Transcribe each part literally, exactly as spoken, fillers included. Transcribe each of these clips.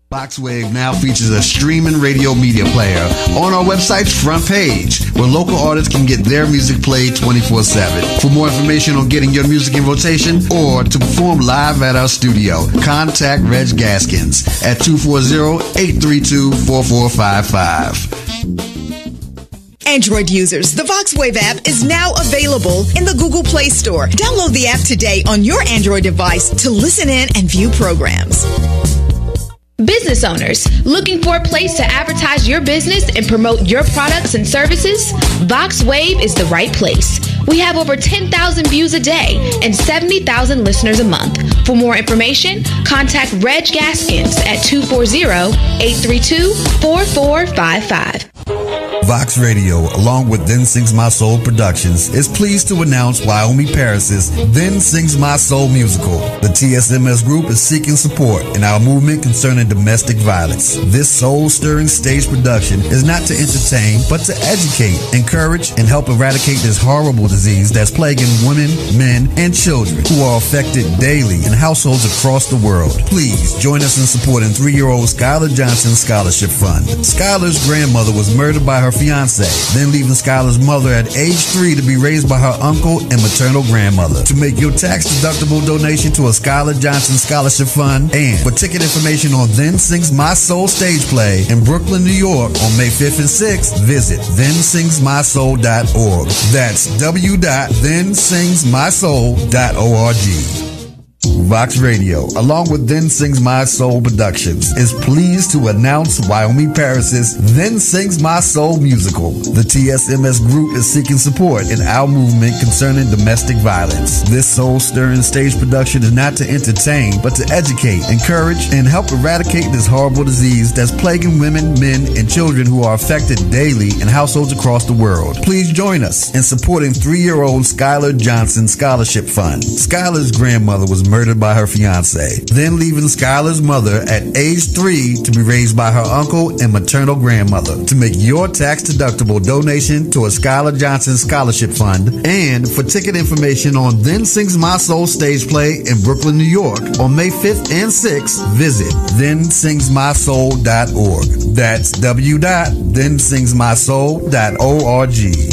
VoxWave now features a streaming radio media player on our website's front page where local artists can get their music played twenty-four seven. For more information on getting your music in rotation or to perform live at our studio, contact Reg Gaskins at two four zero, eight three two, four four five five. Android users, the VoxWave app is now available in the Google Play Store. Download the app today on your Android device to listen in and view programs. Business owners looking for a place to advertise your business and promote your products and services? VoxWave is the right place. We have over ten thousand views a day and seventy thousand listeners a month. For more information, contact Reg Gaskins at two four zero, eight three two, four four five five. Vox Radio, along with Then Sings My Soul Productions, is pleased to announce Wyoming Paris's Then Sings My Soul musical. The T S M S group is seeking support in our movement concerning domestic violence. This soul-stirring stage production is not to entertain, but to educate, encourage, and help eradicate this horrible disease that's plaguing women, men, and children who are affected daily in households across the world. Please join us in supporting three-year-old Skylar Johnson Scholarship Fund. Skylar's grandmother was murdered by her fiance, then leaving Skylar's mother at age three to be raised by her uncle and maternal grandmother. To make your tax-deductible donation to a Skylar Johnson Scholarship Fund and for ticket information on Then Sings My Soul stage play in Brooklyn, New York on May fifth and sixth, visit then sings my soul dot org. That's w dot then sings my soul dot org. Vox Radio, along with Then Sings My Soul Productions, is pleased to announce Wyoming Paris's Then Sings My Soul musical. The T S M S group is seeking support in our movement concerning domestic violence. This soul-stirring stage production is not to entertain, but to educate, encourage, and help eradicate this horrible disease that's plaguing women, men, and children who are affected daily in households across the world. Please join us in supporting three-year-old Skylar Johnson Scholarship Fund. Skylar's grandmother was murdered by her fiance, then leaving Skylar's mother at age three to be raised by her uncle and maternal grandmother. To make your tax-deductible donation to a Skylar Johnson Scholarship Fund and for ticket information on Then Sings My Soul stage play in Brooklyn, New York on May fifth and sixth, visit then sings my soul dot org. That's w dot then sings my soul dot org.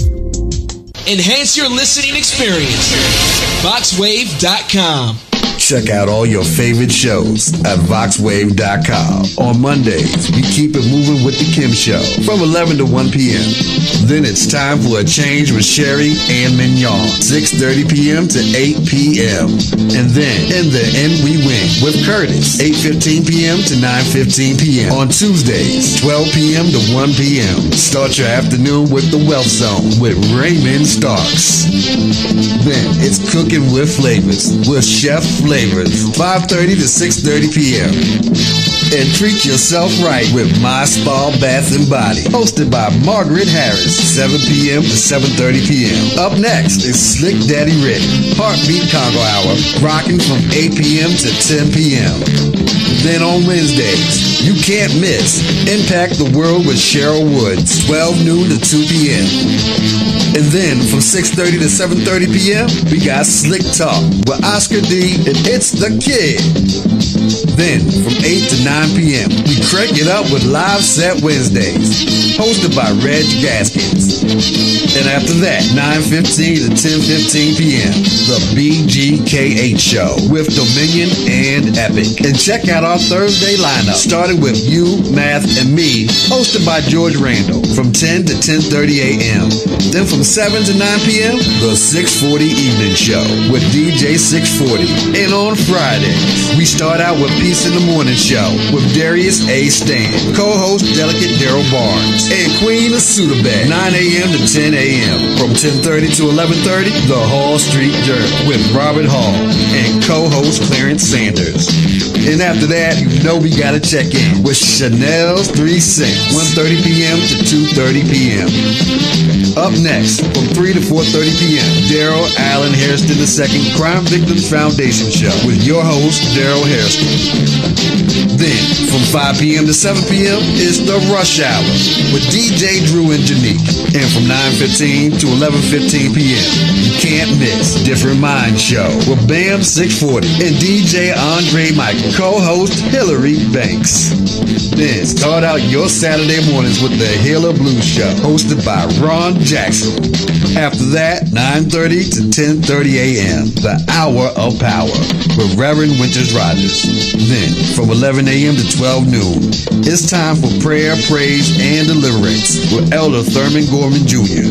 Enhance your listening experience. Vox Wave dot com. Check out all your favorite shows at Vox Wave dot com. On Mondays, we keep it moving with The Kim Show from eleven to one p.m. Then it's time for a change with Sherry and Mignon, six thirty p.m. to eight p.m. And then In the End We Win with Curtis, eight fifteen p.m. to nine fifteen p.m. On Tuesdays, twelve p.m. to one p.m. Start your afternoon with The Wealth Zone with Raymond Starks. Then it's Cooking with Flavors with Chef Flavors, five thirty to six thirty p.m. And treat yourself right with My Spa Bath and Body, hosted by Margaret Harris, seven p.m. to seven thirty p.m. Up next is Slick Daddy Ready, Heartbeat Congo Hour, rocking from eight p.m. to ten p.m. Then on Wednesdays, you can't miss Impact the World with Cheryl Woods, twelve noon to two p.m. And then from six thirty to seven thirty p.m., we got Slick Talk with Oscar D and It's the Kid. Then from eight to nine p.m., we crank it up with Live Set Wednesdays, hosted by Reg Gaskins. And after that, nine fifteen to ten fifteen p.m., the B G K H Show with Dominion and Epic. And check out our Thursday lineup, starting with You, Math, and Me, hosted by George Randall from ten to ten thirty a.m. Then from seven to nine p.m., the six forty Evening Show with D J six forty. And on Fridays, we start out with Peace in the Morning Show with Darius A. Stan, co-host Delicate Daryl Barnes, and Queen of Sudabed, nine a.m. to ten a.m. From ten thirty to eleven thirty, The Hall Street Journal with Robert Hall and co-host Clarence Sanders. And after that, you know we gotta check in with Chanel's Three Cents, one thirty p.m. to two thirty p.m. Up next, from three to four thirty p.m., Daryl Allen Hairston the second Crime Victims Foundation Show with your host, Daryl Hairston. Then, from five p.m. to seven p.m., is The Rush Hour with D J Drew and Janique. And from nine fifteen to eleven fifteen p.m., you can't miss Different Mind Show with Bam six forty and D J Andre Michael, co-host Hillary Banks. Then, start out your Saturday mornings with the Healer Blues Show, hosted by Ron Jackson. After that, nine thirty to ten thirty a.m., The Hour of Power with Reverend Winters Rogers. Then, from eleven a.m. to twelve noon, it's time for Prayer, Praise, and Deliverance with Elder Thurman Gorman Junior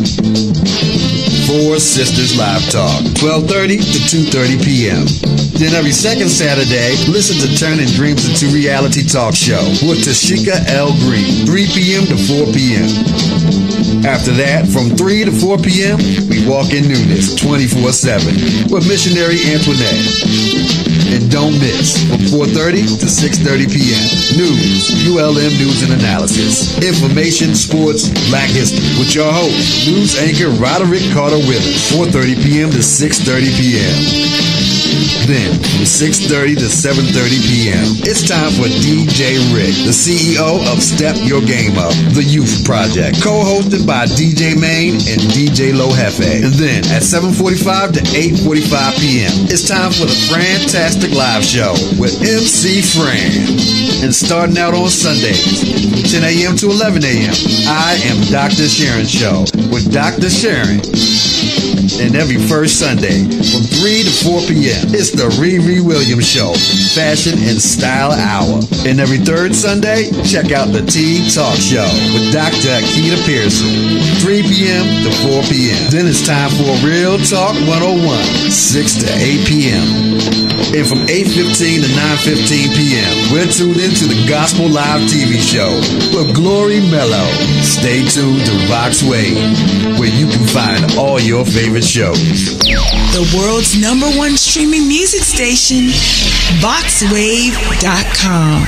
Four Sisters Live Talk, twelve thirty to two thirty p.m. Then every second Saturday, listen to Turning Dreams into Reality Talk Show with Tashika L. Green, three p.m. to four p.m. After that, from three to four p.m., we walk in newness twenty-four seven with Missionary Antoinette. And don't miss, from four thirty to six thirty p.m., News, U L M News and Analysis, Information, Sports, Black History, with your host, news anchor Roderick Carter Withers, four thirty p.m. to six thirty p.m. Then, from six thirty to seven thirty p.m., it's time for D J Rick, the C E O of Step Your Game Up, the Youth Project, co-hosted by D J Main and D J Lohefe. And then, at seven forty-five to eight forty-five p.m., it's time for the Fantastic Live Show with M C Fran. And starting out on Sundays, ten a.m. to eleven a.m., I Am Doctor Sharon Show with Doctor Sharon. And every first Sunday, from three to four p.m., it's the Riri Williams Show, Fashion and Style Hour. And every third Sunday, check out the Tea Talk Show with Doctor Akita Pearson, three p.m. to four p.m. Then it's time for Real Talk one oh one, six to eight p.m. And from eight fifteen to nine fifteen p.m., we're tuned into the Gospel Live T V show with Glory Mello. Stay tuned to Vox Wave, where you can find all your favorite shows. The world's number one streaming music station, Vox Wave dot com.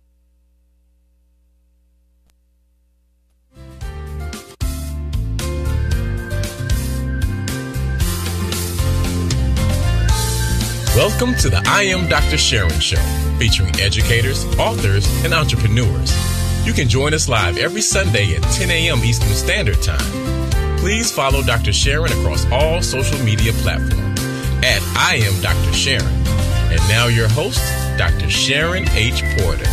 Welcome to the I Am Doctor Sharon Show, featuring educators, authors, and entrepreneurs. You can join us live every Sunday at ten a.m. Eastern Standard Time. Please follow Doctor Sharon across all social media platforms at I Am Doctor Sharon. And now your host, Doctor Sharon H. Porter.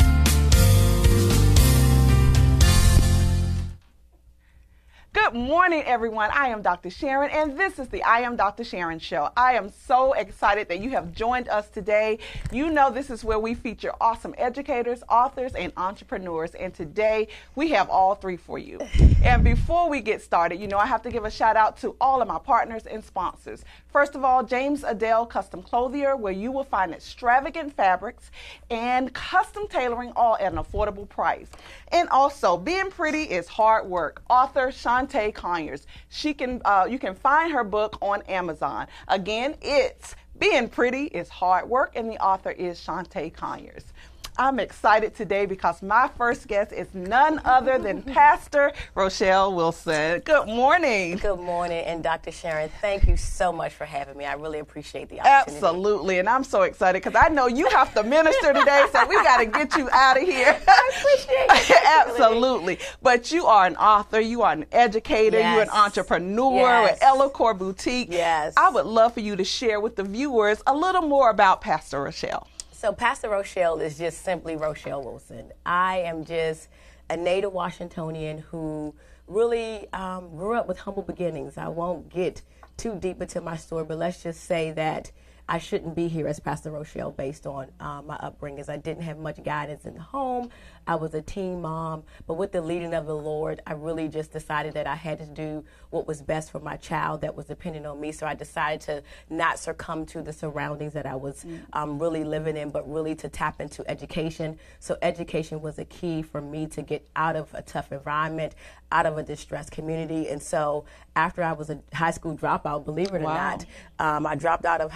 Good morning, everyone. I am Doctor Sharon, and this is the I Am Doctor Sharon Show. I am so excited that you have joined us today. You know this is where we feature awesome educators, authors, and entrepreneurs, and today we have all three for you. And before we get started, you know I have to give a shout out to all of my partners and sponsors. First of all, James Adele Custom Clothier, where you will find extravagant fabrics and custom tailoring all at an affordable price. And also, being pretty is hard work. Author Shantae Conyers. She can, uh, you can find her book on Amazon. Again, it's Being Pretty is Hard Work, and the author is Shantae Conyers. I'm excited today because my first guest is none other than Pastor Rochelle Wilson. Good morning. Good morning. And Doctor Sharon, thank you so much for having me. I really appreciate the opportunity. Absolutely. And I'm so excited because I know you have to minister today, so we got to get you out of here. I appreciate it. Absolutely. But you are an author. You are an educator. Yes. You're an entrepreneur Yes. with Elocor Boutique. Yes. I would love for you to share with the viewers a little more about Pastor Rochelle. So Pastor Rochelle is just simply Rochelle Wilson. I am just a native Washingtonian who really um, grew up with humble beginnings. I won't get too deep into my story, but let's just say that I shouldn't be here as Pastor Rochelle based on uh, my upbringings. I didn't have much guidance in the home. I was a teen mom, but with the leading of the Lord, I really just decided that I had to do what was best for my child that was dependent on me. So I decided to not succumb to the surroundings that I was um, really living in, but really to tap into education. So education was a key for me to get out of a tough environment, out of a distressed community. And so after I was a high school dropout, believe it or Wow. not, um, I dropped out of high school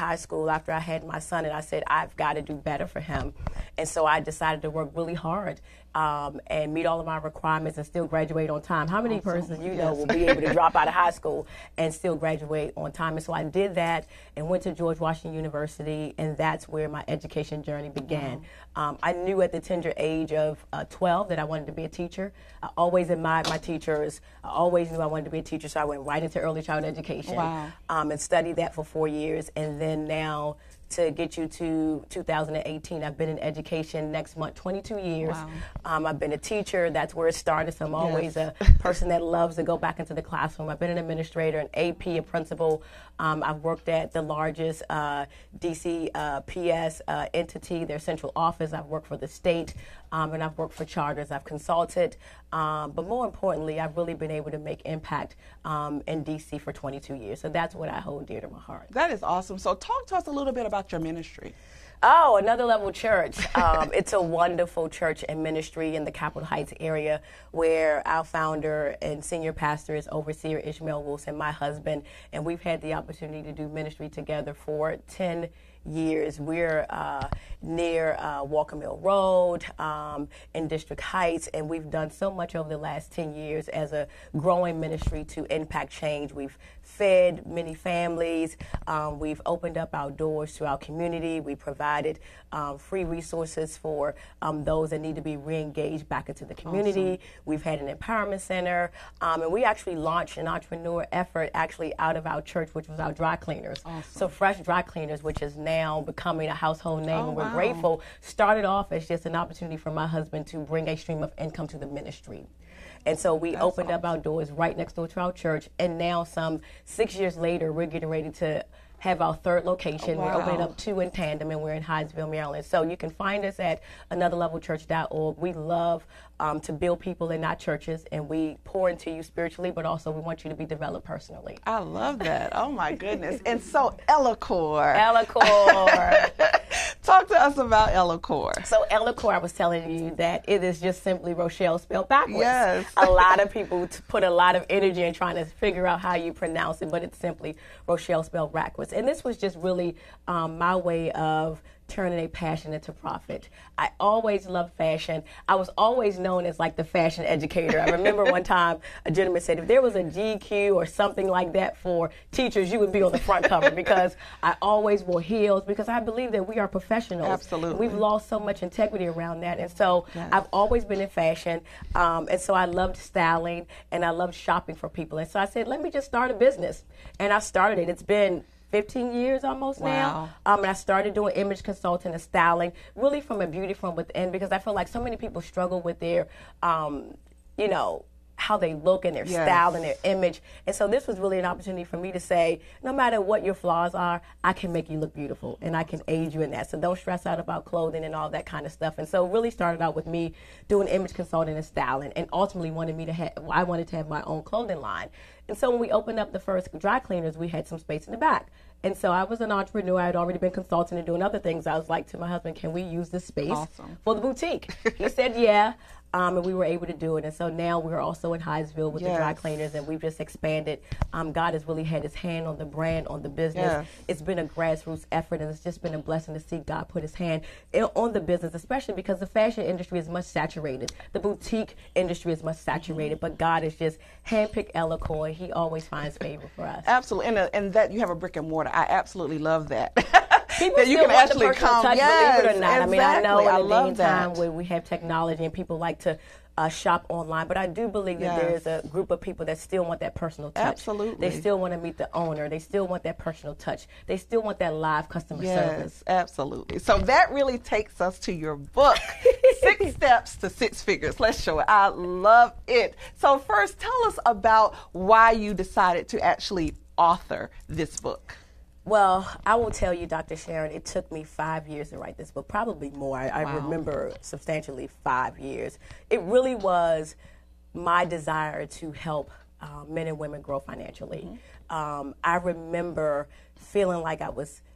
school after I had my son, and I said, I've got to do better for him. And so I decided to work really hard um, and meet all of my requirements and still graduate on time. How many awesome. persons you yes. know will be able to drop out of high school and still graduate on time? And so I did that and went to George Washington University, and that's where my education journey began. Wow. Um, I knew at the tender age of uh, twelve that I wanted to be a teacher. I always admired my teachers. I always knew I wanted to be a teacher, so I went right into early childhood education wow. um, and studied that for four years. And then now, to get you to two thousand eighteen, I've been in education next month, twenty-two years. Wow. Um, I've been a teacher. That's where it started. So I'm always yes. a person that loves to go back into the classroom. I've been an administrator, an A P, a principal. Um, I've worked at the largest uh, D C uh, P S uh, entity, their central office. I've worked for the state, um, and I've worked for charters. I've consulted. Um, but more importantly, I've really been able to make impact um, in D C for twenty-two years. So that's what I hold dear to my heart. That is awesome. So talk to us a little bit about your ministry. Oh, Another Level Church. Um, it's a wonderful church and ministry in the Capitol Heights area where our founder and senior pastor is Overseer Ishmael Wilson, my husband, and we've had the opportunity to do ministry together for ten years. We're uh, near uh, Walker Mill Road um, in District Heights, and we've done so much over the last ten years as a growing ministry to impact change. We've fed many families. Um, we've opened up our doors to our community. We provided um, free resources for um, those that need to be re-engaged back into the community. Awesome. We've had an empowerment center, um, and we actually launched an entrepreneur effort actually out of our church, which was our dry cleaners. Awesome. So Fresh Dry Cleaners, which is now becoming a household name, oh, and we're wow. grateful, started off as just an opportunity for my husband to bring a stream of income to the ministry. And so we That's opened awesome. up our doors right next door to our church, and now some six years later, we're getting ready to have our third location. Oh, wow. We're opening up two in tandem, and we're in Hyattsville, Maryland. So you can find us at another level church dot org. We love um, to build people in our churches, and we pour into you spiritually, but also we want you to be developed personally. I love that. Oh, my goodness. And so Ellacor. Ellacor. Talk to us about Ellacor. So Ellacor, I was telling you that it is just simply Rochelle spelled backwards. Yes. A lot of people put a lot of energy in trying to figure out how you pronounce it, but it's simply Rochelle spelled backwards. And this was just really um, my way of turning a passion into profit. I always loved fashion. I was always known as like the fashion educator. I remember one time a gentleman said, if there was a G Q or something like that for teachers, you would be on the front cover, because I always wore heels, because I believe that we are professionals. Absolutely. We've lost so much integrity around that. And so yes. I've always been in fashion. Um, and so I loved styling, and I loved shopping for people. And so I said, let me just start a business. And I started it. It's been fifteen years almost wow. now. Um, and I started doing image consulting and styling, really from a beauty from within, because I feel like so many people struggle with their, um, you know, how they look and their yes. style and their image. And so this was really an opportunity for me to say, no matter what your flaws are, I can make you look beautiful, and I can aid you in that. So don't stress out about clothing and all that kind of stuff. And so it really started out with me doing image consulting and styling, and ultimately wanted me to have, I wanted to have my own clothing line. And so when we opened up the first dry cleaners, we had some space in the back. And so I was an entrepreneur. I had already been consulting and doing other things. I was like to my husband, can we use this space awesome. for the boutique? He said, yeah. Um, and we were able to do it. And so now we're also in Hyattsville with yes. the dry cleaners, and we've just expanded. Um, God has really had his hand on the brand, on the business. Yes. It's been a grassroots effort, and it's just been a blessing to see God put his hand in, on the business, especially because the fashion industry is much saturated. The boutique industry is much saturated, mm-hmm. but God has just handpicked Ellacor, and he always finds favor for us. Absolutely. And, uh, and that you have a brick and mortar. I absolutely love that. People that still you can want actually the personal come. touch, yes, believe it or not. Exactly. I mean, I know in I the love meantime that. where we have technology and people like to uh, shop online, but I do believe that yes. there's a group of people that still want that personal touch. Absolutely. They still want to meet the owner. They still want that personal touch. They still want that live customer yes, service. Absolutely. So that really takes us to your book, Six Steps to Six Figures. Let's show it. I love it. So first, tell us about why you decided to actually author this book. Well, I will tell you, Doctor Sharon, it took me five years to write this book, probably more. I, I wow. remember substantially five years. It really was my desire to help uh, men and women grow financially. Mm-hmm. Um, I remember feeling like I was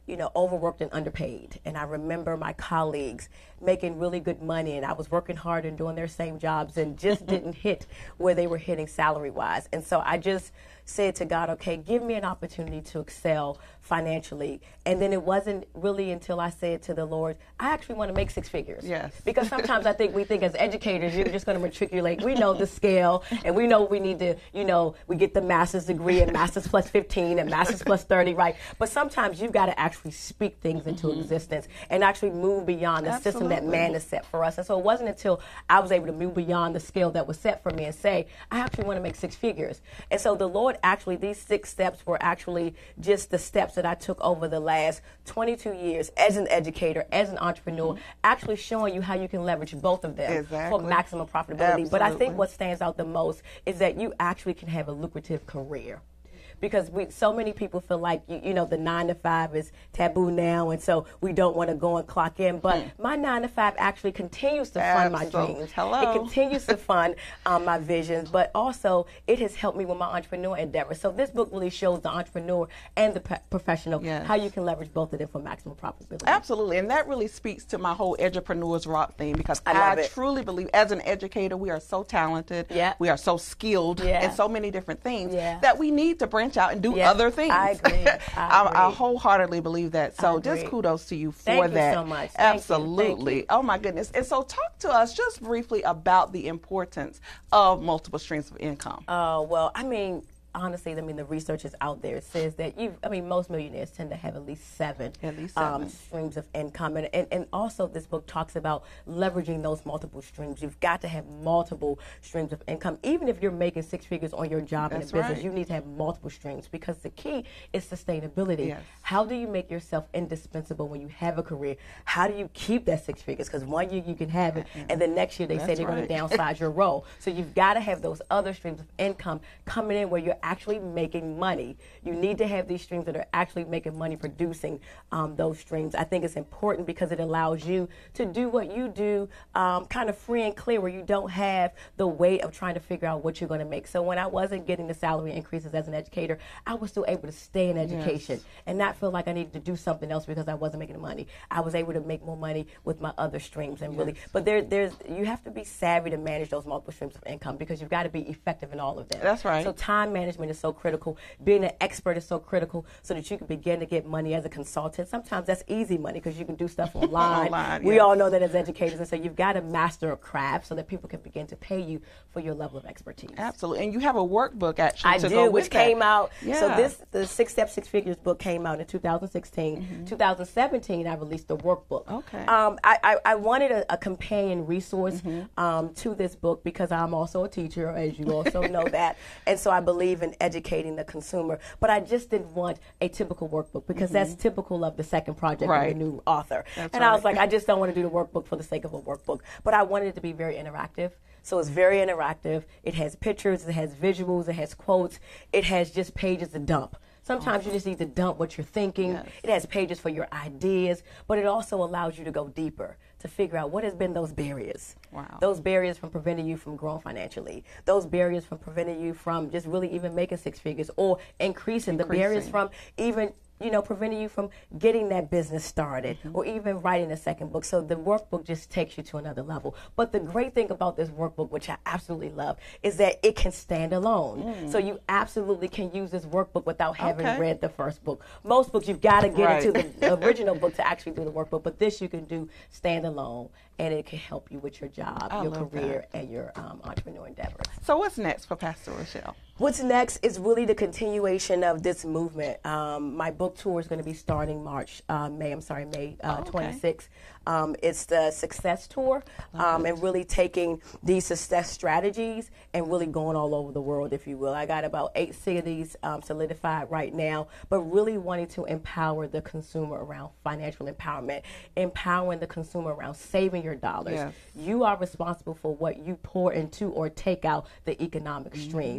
you know, overworked and underpaid. And I remember my colleagues making really good money, and I was working hard and doing their same jobs and just didn't hit where they were hitting salary-wise. And so I just said to God, okay, give me an opportunity to excel financially. And then it wasn't really until I said to the Lord, I actually want to make six figures. Yes. Because sometimes I think we think as educators, you're just going to matriculate. We know the scale, and we know we need to, you know, we get the master's degree and master's plus fifteen and master's plus thirty, right? But sometimes you've got to actually speak things into mm-hmm. existence and actually move beyond the Absolutely. system that man has set for us. And so it wasn't until I was able to move beyond the scale that was set for me and say, I actually want to make six figures. And so the Lord actually, these six steps were actually just the steps that I took over the last twenty-two years as an educator, as an entrepreneur, mm-hmm. actually showing you how you can leverage both of them exactly. for maximum profitability. Absolutely. But I think what stands out the most is that you actually can have a lucrative career. Because we, so many people feel like, you, you know, the nine to five is taboo now, and so we don't want to go and clock in. But mm. my nine to five actually continues to fund Absolutely. my dreams. Hello. It continues to fund um, my visions, but also it has helped me with my entrepreneur endeavors. So this book really shows the entrepreneur and the pe- professional yes. how you can leverage both of them for maximum profitability. Absolutely, and that really speaks to my whole Edupreneurs Rock theme, because I, love I it. truly believe as an educator we are so talented, yeah. we are so skilled yeah. in so many different things yeah. that we need to branch out and do yeah. other things. I agree. I, I, I wholeheartedly believe that. So just kudos to you for Thank that. Thank you so much. Thank Absolutely. You. Thank you. Oh my goodness. And so talk to us just briefly about the importance of multiple streams of income. Oh, uh, well, I mean, honestly, I mean, the research is out there. It says that you, I mean, most millionaires tend to have at least seven, at least seven. Um, streams of income. And, and, and also this book talks about leveraging those multiple streams. You've got to have multiple streams of income. Even if you're making six figures on your job That's in a business, right. you need to have multiple streams, because the key is sustainability. Yes. How do you make yourself indispensable when you have a career? How do you keep that six figures? Because one year you can have it, and then next year they That's say they're right. going to downsize your role. So you've got to have those other streams of income coming in where you're actually making money. You need to have these streams that are actually making money, producing um, those streams. I think it's important because it allows you to do what you do um, kind of free and clear, where you don't have the weight of trying to figure out what you're going to make. So when I wasn't getting the salary increases as an educator, I was still able to stay in education yes. and not feel like I needed to do something else because I wasn't making the money. I was able to make more money with my other streams and yes. really, but there, there's, you have to be savvy to manage those multiple streams of income, because you've got to be effective in all of them. That's right. So time management is so critical. Being an expert is so critical, so that you can begin to get money as a consultant. Sometimes that's easy money because you can do stuff online. online we yes. all know that as educators, and so you've got to master a craft so that people can begin to pay you for your level of expertise. Absolutely, and you have a workbook actually. I to do, go which with came that. out. Yeah. So this, the Six Steps, Six Figures book came out in two thousand sixteen. Mm-hmm. two thousand seventeen, I released the workbook. Okay. Um, I, I, I wanted a, a companion resource mm-hmm. um, to this book, because I'm also a teacher, as you also know that, and so I believe in educating the consumer. But I just didn't want a typical workbook, because mm-hmm. that's typical of the second project right. of a new author. That's and right. I was like, I just don't want to do the workbook for the sake of a workbook. But I wanted it to be very interactive. So it's very interactive. It has pictures, it has visuals, it has quotes, it has just pages to dump. Sometimes you just need to dump what you're thinking. Yes. It has pages for your ideas, but it also allows you to go deeper, to figure out what has been those barriers. Wow. Those barriers from preventing you from growing financially. Those barriers from preventing you from just really even making six figures, or increasing, increasing. the barriers from even, you know, preventing you from getting that business started, mm-hmm. or even writing a second book. So the workbook just takes you to another level. But the great thing about this workbook, which I absolutely love, is that it can stand alone. Mm. So you absolutely can use this workbook without having okay. read the first book. Most books, you've got to get right. into the original book to actually do the workbook, but this you can do stand alone, and it can help you with your job, I your love career, that. and your um, entrepreneur endeavors. So what's next for Pastor Rochelle? What's next is really the continuation of this movement. Um, my book tour is going to be starting March, uh, May, I'm sorry, May uh, oh, okay. twenty-sixth. Um, it's the Success Tour, um, and really taking these success strategies and really going all over the world, if you will. I got about eight cities um, solidified right now, but really wanting to empower the consumer around financial empowerment, empowering the consumer around saving your dollars. Yes. You are responsible for what you pour into or take out the economic mm-hmm. stream. And so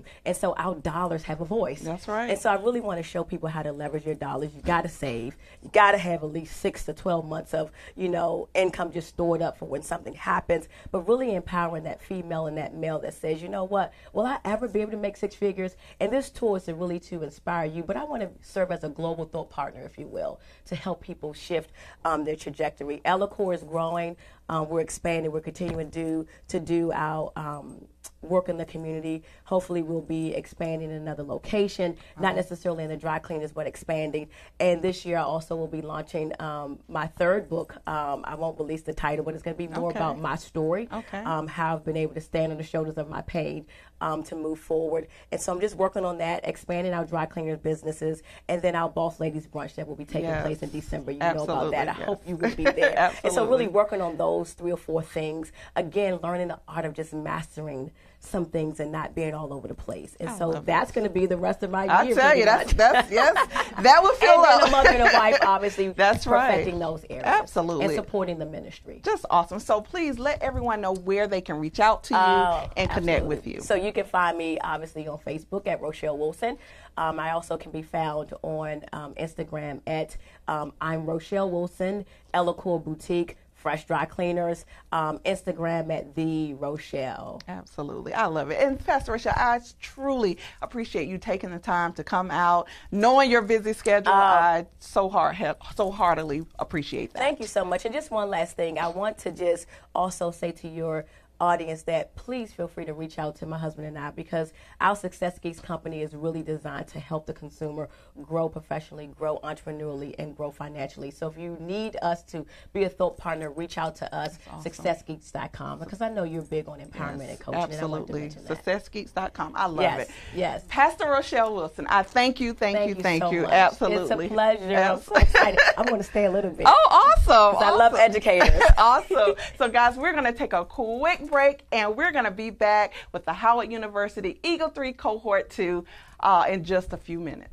so our dollars have a voice. That's right. And so I really want to show people how to leverage your dollars. You got to save. You got to have at least six to twelve months of, you know, income just stored up for when something happens, but really empowering that female and that male that says, you know what, will I ever be able to make six figures? And this tool is to really to inspire you, but I want to serve as a global thought partner, if you will, to help people shift um, their trajectory. Elocore is growing. Um, we're expanding. We're continuing to do, to do our um, work in the community. Hopefully we'll be expanding in another location, uh-huh. not necessarily in the dry cleaners, but expanding. And this year I also will be launching um, my third book. Um, I won't release the title, but it's going to be more okay. about my story, okay. um, how I've been able to stand on the shoulders of my pain um, to move forward. And so I'm just working on that, expanding our dry cleaners businesses, and then our Boss Ladies Brunch that will be taking yes. place in December. You Absolutely, know about that. I yes. hope you will be there. And so really working on those three or four things. Again, learning the art of just mastering some things and not being all over the place. And I so that's going to be the rest of my year. I tell you, that's, that's, yes, that would feel and up. then a mother and a wife, obviously, that's perfecting right. those areas. Absolutely. And supporting the ministry. Just awesome. So please let everyone know where they can reach out to you oh, and absolutely. connect with you. So you can find me, obviously, on Facebook at Rochelle Wilson. Um, I also can be found on um, Instagram at um, I'm Rochelle Wilson, Elocore Boutique, Fresh Dry Cleaners, um, Instagram at The Rochelle. Absolutely. I love it. And Pastor Rochelle, I truly appreciate you taking the time to come out, knowing your busy schedule. Uh, I so hard, so heartily appreciate that. Thank you so much. And just one last thing. I want to just also say to your audience that please feel free to reach out to my husband and I, because our Success Geeks company is really designed to help the consumer grow professionally, grow entrepreneurially, and grow financially. So if you need us to be a thought partner, reach out to us, awesome. success geeks dot com, because I know you're big on empowerment yes, and coaching. Absolutely. And success geeks dot com. I love yes, it. Yes. Pastor Rochelle Wilson, I thank you, thank, thank you, you, thank so you. much. Absolutely. It's a pleasure. I'm so excited. I'm going to stay a little bit. Oh, awesome. awesome. I love educators. Awesome. So, guys, we're going to take a quick break, and we're going to be back with the Howard University Eagle three Cohort two uh, in just a few minutes.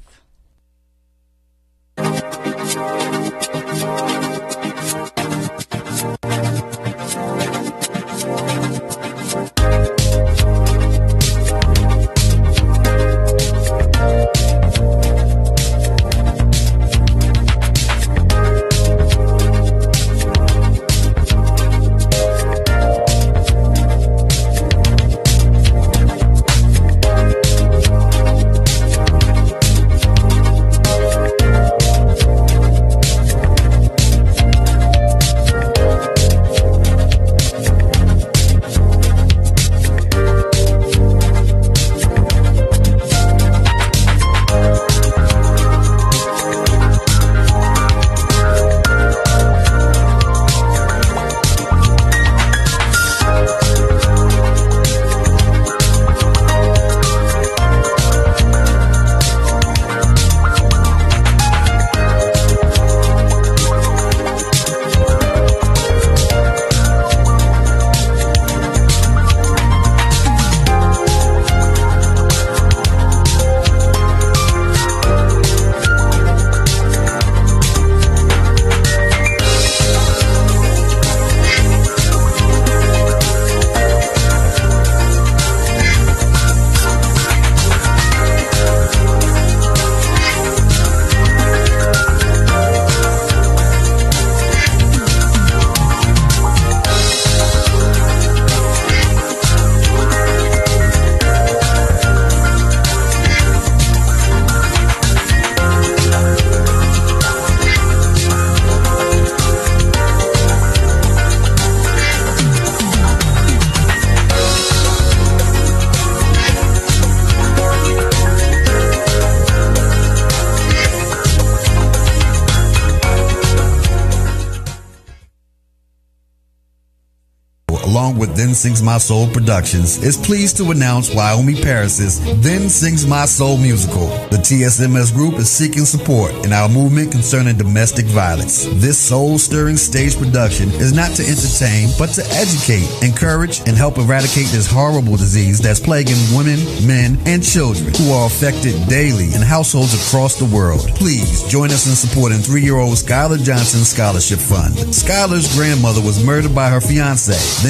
along with Then Sings My Soul Productions, is pleased to announce Wyoming Paris's Then Sings My Soul musical. The T S M S group is seeking support in our movement concerning domestic violence. This soul-stirring stage production is not to entertain, but to educate, encourage, and help eradicate this horrible disease that's plaguing women, men, and children who are affected daily in households across the world. Please join us in supporting three-year-old Skylar Johnson's scholarship fund. Skylar's grandmother was murdered by her fiancé, then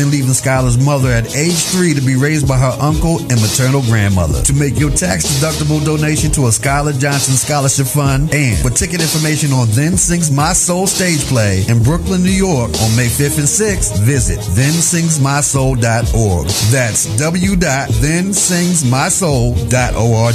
then leaving Skylar's mother at age three to be raised by her uncle and maternal grandmother. To make your tax-deductible donation to a Skylar Johnson Scholarship Fund, and for ticket information on Then Sings My Soul stage play in Brooklyn, New York on May fifth and sixth, visit then sings my soul dot org. That's w dot then sings my soul dot org.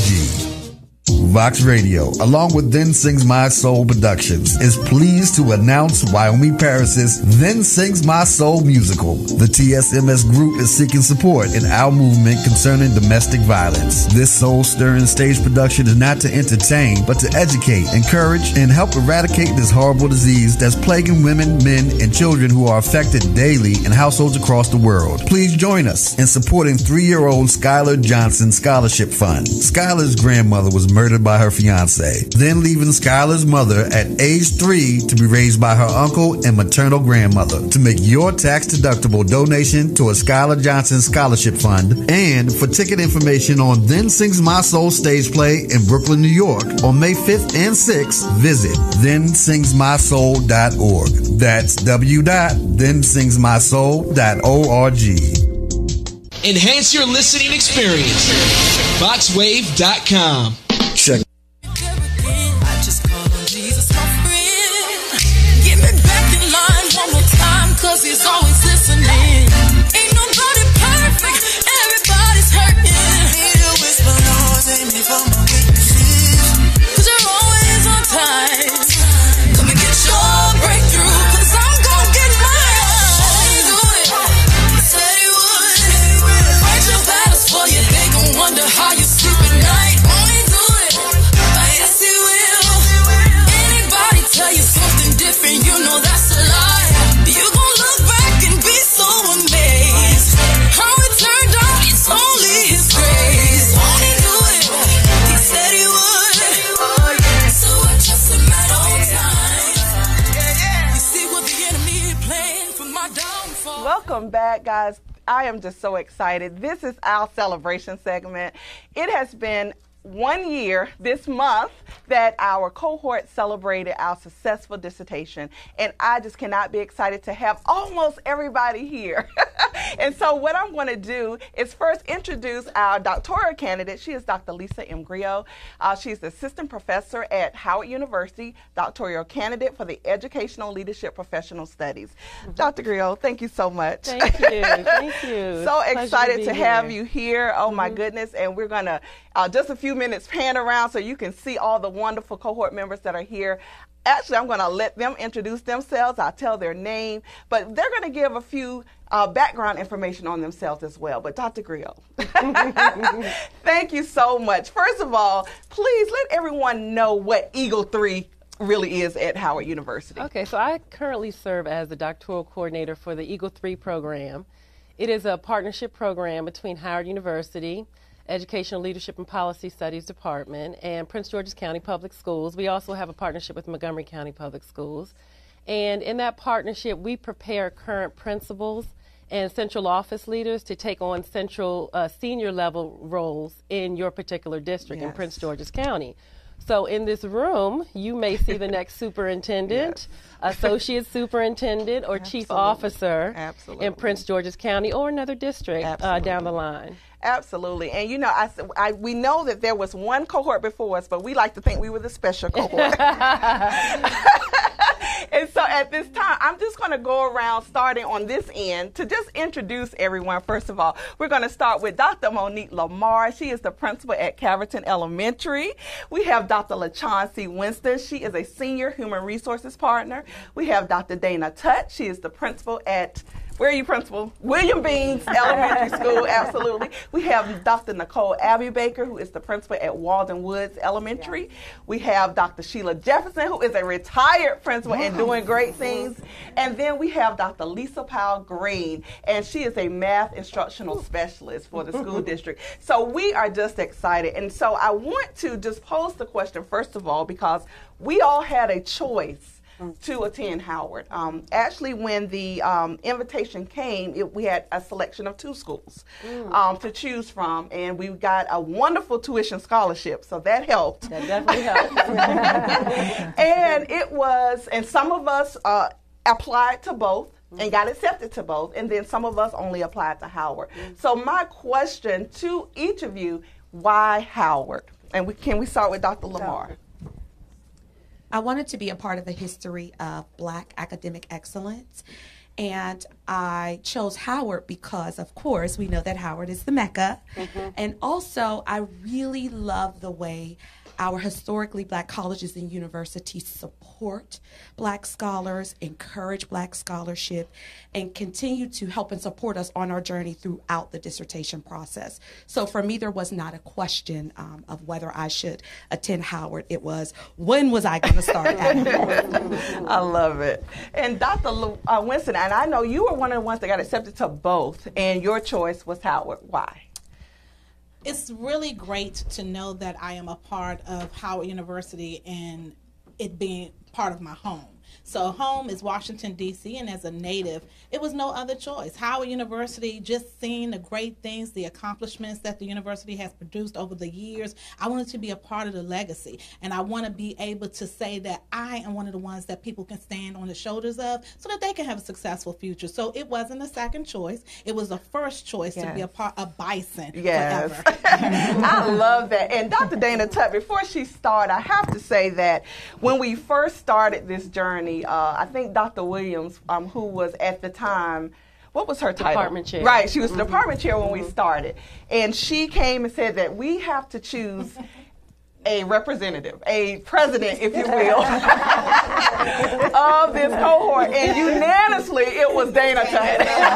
Vox Radio, along with Then Sings My Soul Productions, is pleased to announce Wyoming Paris's Then Sings My Soul musical. The T S M S group is seeking support in our movement concerning domestic violence. This soul-stirring stage production is not to entertain, but to educate, encourage, and help eradicate this horrible disease that's plaguing women, men, and children who are affected daily in households across the world. Please join us in supporting three-year-old Skylar Johnson Scholarship Fund. Skylar's grandmother was murdered by her fiance, then leaving Skylar's mother at age three to be raised by her uncle and maternal grandmother. To make your tax-deductible donation to a Skylar Johnson Scholarship Fund, and for ticket information on Then Sings My Soul stage play in Brooklyn, New York on May fifth and sixth, visit then sings my soul dot org. That's w dot then sings my soul dot org. Enhance your listening experience. Vox Wave dot com. Check. I just call on Jesus, my friend. Get me back in line one more time, cause he's always listening. Ain't nobody perfect, everybody's hurting. Need a whisper, Lord, save me from my weaknesses, cause you're always on time. Come and get your breakthrough, cause I'm gonna get mine. Only do it, he said he would. Fight your battles for you, they gon' wonder how you sleep at night. Only do it, yes he will. Anybody tell you something different, you know that's a lie. You gon' look back and be so amazed. How it turned out, it's only his grace. Only do it, he said he would. So I trust him at all times. You see what the enemy playing for my downfall. Welcome back, guys. I am just so excited. This is our celebration segment. It has been one year this month that our cohort celebrated our successful dissertation, and I just cannot be excited to have almost everybody here. And so what I'm going to do is first introduce our doctoral candidate. She is Doctor Lisa M. Griot. Uh, she's the assistant professor at Howard University, doctoral candidate for the Educational Leadership Professional Studies. Mm-hmm. Doctor Griot, thank you so much. Thank you. Thank you. So excited to, to have here. you here. Oh, mm-hmm. my goodness. And we're going to uh, just a few minutes pan around so you can see all the wonderful cohort members that are here. Actually, I'm going to let them introduce themselves. I'll tell their name, but they're going to give a few uh, background information on themselves as well. But Doctor Griot, thank you so much. First of all, please let everyone know what Eagle three really is at Howard University. Okay, so I currently serve as the doctoral coordinator for the Eagle three program. It is a partnership program between Howard University, Educational Leadership and Policy Studies Department, and Prince George's County Public Schools. We also have a partnership with Montgomery County Public Schools. And in that partnership, we prepare current principals and central office leaders to take on central uh, senior level roles in your particular district. Yes. In Prince George's County. So in this room, you may see the next superintendent, yes. associate superintendent, or Absolutely. chief officer Absolutely. in Prince George's County or another district uh, down the line. Absolutely. And, you know, I, I, we know that there was one cohort before us, but we like to think we were the special cohort. And so at this time, I'm just going to go around starting on this end to just introduce everyone. First of all, we're going to start with Doctor Monique Lamar. She is the principal at Caverton Elementary. We have Doctor LaChauncey Winston. She is a senior human resources partner. We have Doctor Dana Tutt. She is the principal at Where are you, Principal? William Beans Elementary School, absolutely. We have Doctor Nicole Abbey Baker, who is the principal at Walden Woods Elementary. Yeah. We have Doctor Sheila Jefferson, who is a retired principal wow. and doing great things. And then we have Doctor Lisa Powell Green, and she is a math instructional specialist for the school district. So we are just excited. And so I want to just pose the question, first of all, because we all had a choice to attend Howard. Um, actually, when the um, invitation came, it, we had a selection of two schools mm. um, to choose from, and we got a wonderful tuition scholarship, so that helped. That definitely helped. And it was, and some of us uh, applied to both, and got accepted to both, and then some of us only applied to Howard. So my question to each of you, why Howard? And we, can we start with Doctor Lamar? I wanted to be a part of the history of Black academic excellence. And I chose Howard because, of course, we know that Howard is the Mecca. Mm-hmm. And also, I really love the way our historically Black colleges and universities support Black scholars, encourage Black scholarship, and continue to help and support us on our journey throughout the dissertation process. So for me, there was not a question um, of whether I should attend Howard. It was, when was I going to start at Howard? I love it. And Doctor L- uh, Winston, and I know you were one of the ones that got accepted to both, and your choice was Howard. Why? It's really great to know that I am a part of Howard University and it being part of my home. So home is Washington, D C, and as a native, it was no other choice. Howard University, just seeing the great things, the accomplishments that the university has produced over the years, I wanted to be a part of the legacy. And I want to be able to say that I am one of the ones that people can stand on the shoulders of so that they can have a successful future. So it wasn't a second choice. It was the first choice yes. to be a part of Bison yes. forever. I love that. And Doctor Dana Tutt, before she started, I have to say that when we first started this journey, uh, I think Doctor Williams, um, who was at the time, what was her title? Department chair. Right, she was the mm-hmm. department chair when mm-hmm. we started. And she came and said that we have to choose a representative, a president, if you will, of this cohort. And unanimously, it was Dana Tutt.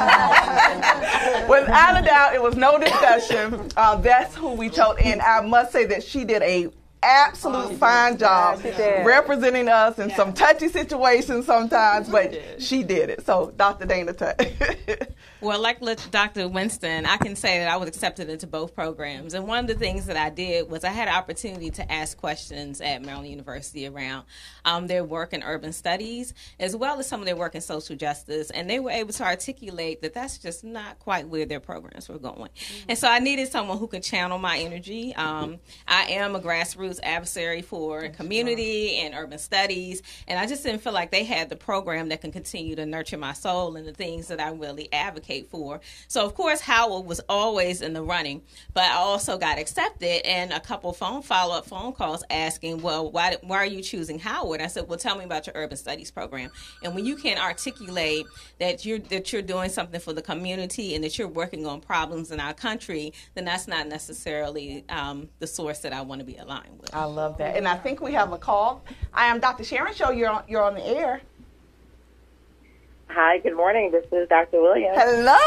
Without a doubt, it was no discussion. Uh, that's who we chose. And I must say that she did a absolute oh, fine job yeah, representing us in yeah. some touchy situations sometimes, but she did, she did it. So, Doctor Dana Tutt. Well, like Doctor Winston, I can say that I was accepted into both programs. And one of the things that I did was I had an opportunity to ask questions at Maryland University around um, their work in urban studies, as well as some of their work in social justice. And they were able to articulate that that's just not quite where their programs were going. Mm-hmm. And so I needed someone who could channel my energy. Um, I am a grassroots adversary for community and urban studies, and I just didn't feel like they had the program that can continue to nurture my soul and the things that I really advocate for. So, of course, Howard was always in the running, but I also got accepted, and a couple phone follow-up phone calls asking, well, why, why are you choosing Howard? I said, well, tell me about your urban studies program. And when you can articulate that you're, that you're doing something for the community and that you're working on problems in our country, then that's not necessarily um, the source that I want to be aligned with. I love that. And I think we have a call. I am Doctor Sharon Show. You're on, you're on the air. Hi, good morning. This is Doctor Williams. Hello.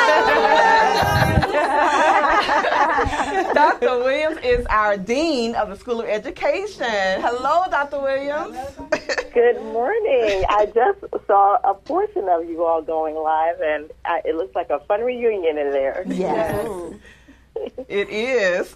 Hi, Doctor Williams is our Dean of the School of Education. Hello, Doctor Williams. Good morning. I just saw a portion of you all going live, and I, it looks like a fun reunion in there. Yes. It is.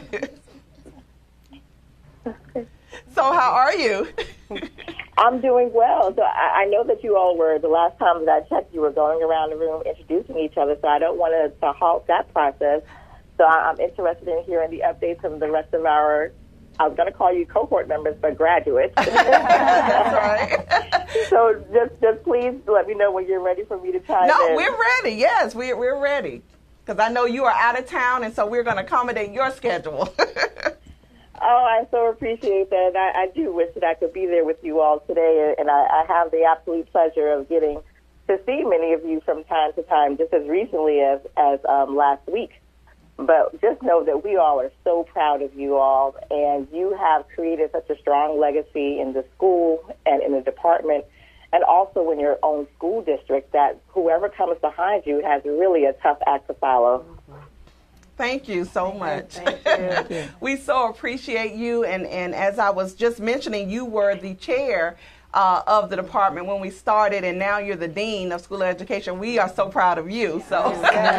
So how are you? I'm doing well. So I, I know that you all were, the last time that I checked, you were going around the room introducing each other, so I don't want to, to halt that process. So I, I'm interested in hearing the updates from the rest of our, I was going to call you cohort members, but graduates. That's right. So just, just please let me know when you're ready for me to chime no, in. No, we're ready. Yes, we're, we're ready. Because I know you are out of town, and so we're going to accommodate your schedule. Oh, I so appreciate that. I, I do wish that I could be there with you all today, and I, I have the absolute pleasure of getting to see many of you from time to time, just as recently as, as um, last week. But just know that we all are so proud of you all, and you have created such a strong legacy in the school and in the department, and also in your own school district, that whoever comes behind you has really a tough act to follow. Thank you so much. Thank you. We so appreciate you. And, and as I was just mentioning, you were the chair uh, of the department when we started, and now you're the dean of school education. We are so proud of you. So.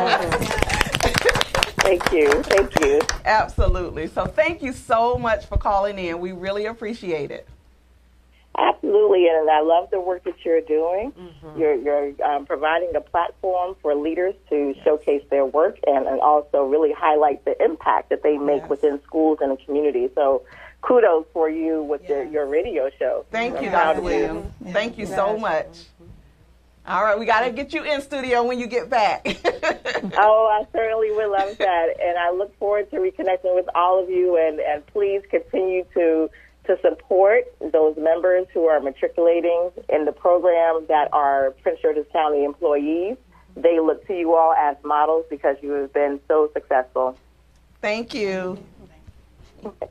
Thank you. Thank you. Absolutely. So thank you so much for calling in. We really appreciate it. Absolutely, and I love the work that you're doing. Mm-hmm. You're, you're um, providing a platform for leaders to showcase their work and, and also really highlight the impact that they make yes. within schools and the community. So kudos for you with yes. your, your radio show. Thank I'm you, Doctor Williams. Yeah. Thank you so much. All right, we got to get you in studio when you get back. Oh, I certainly would love that. And I look forward to reconnecting with all of you. And, and please continue to to support those members who are matriculating in the program that are Prince George's County employees. They look to you all as models because you have been so successful. Thank you. Okay.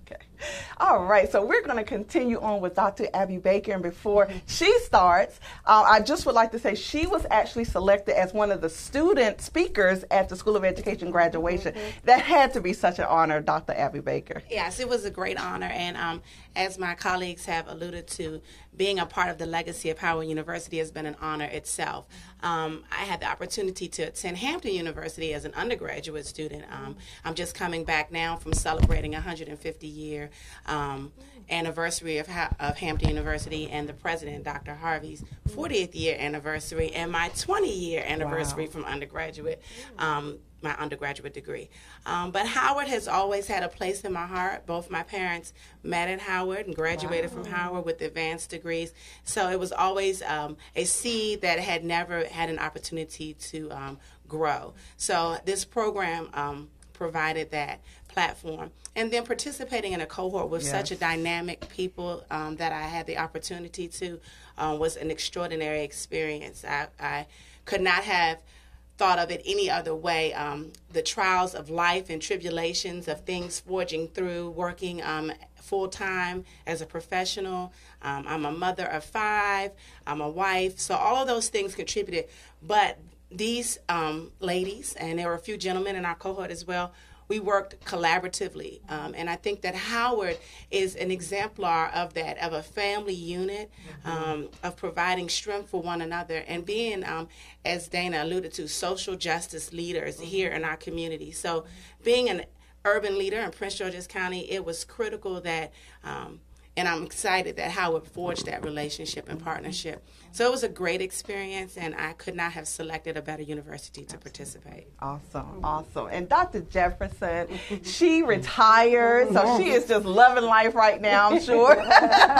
All right, so we're going to continue on with Doctor Abby Baker. And before she starts, uh, I just would like to say she was actually selected as one of the student speakers at the School of Education graduation. Mm-hmm. That had to be such an honor, Doctor Abby Baker. Yes, it was a great honor. And um, as my colleagues have alluded to, being a part of the legacy of Howard University has been an honor itself. Um, I had the opportunity to attend Hampton University as an undergraduate student. Um, I'm just coming back now from celebrating a one hundred fifty year um, anniversary of, ha- of Hampton University and the president, Doctor Harvey's fortieth year anniversary and my twenty year anniversary wow. from undergraduate. Um, my undergraduate degree. Um, but Howard has always had a place in my heart. Both my parents met at Howard and graduated wow. from Howard with advanced degrees. So it was always um, a seed that had never had an opportunity to um, grow. So this program um, provided that platform. And then participating in a cohort with yes. such a dynamic people um, that I had the opportunity to um, was an extraordinary experience. I, I could not have thought of it any other way. Um, the trials of life and tribulations of things forging through, working um, full-time as a professional. Um, I'm a mother of five. I'm a wife. So all of those things contributed. But these um, ladies, and there were a few gentlemen in our cohort as well, we worked collaboratively, um, and I think that Howard is an exemplar of that, of a family unit, um, of providing strength for one another, and being, um, as Dana alluded to, social justice leaders mm-hmm. here in our community. So being an urban leader in Prince George's County, it was critical that, um, and I'm excited that Howard forged that relationship and partnership. So it was a great experience, and I could not have selected a better university to particate. Awesome, awesome. And Doctor Jefferson, she retired, so she is just loving life right now, I'm sure. And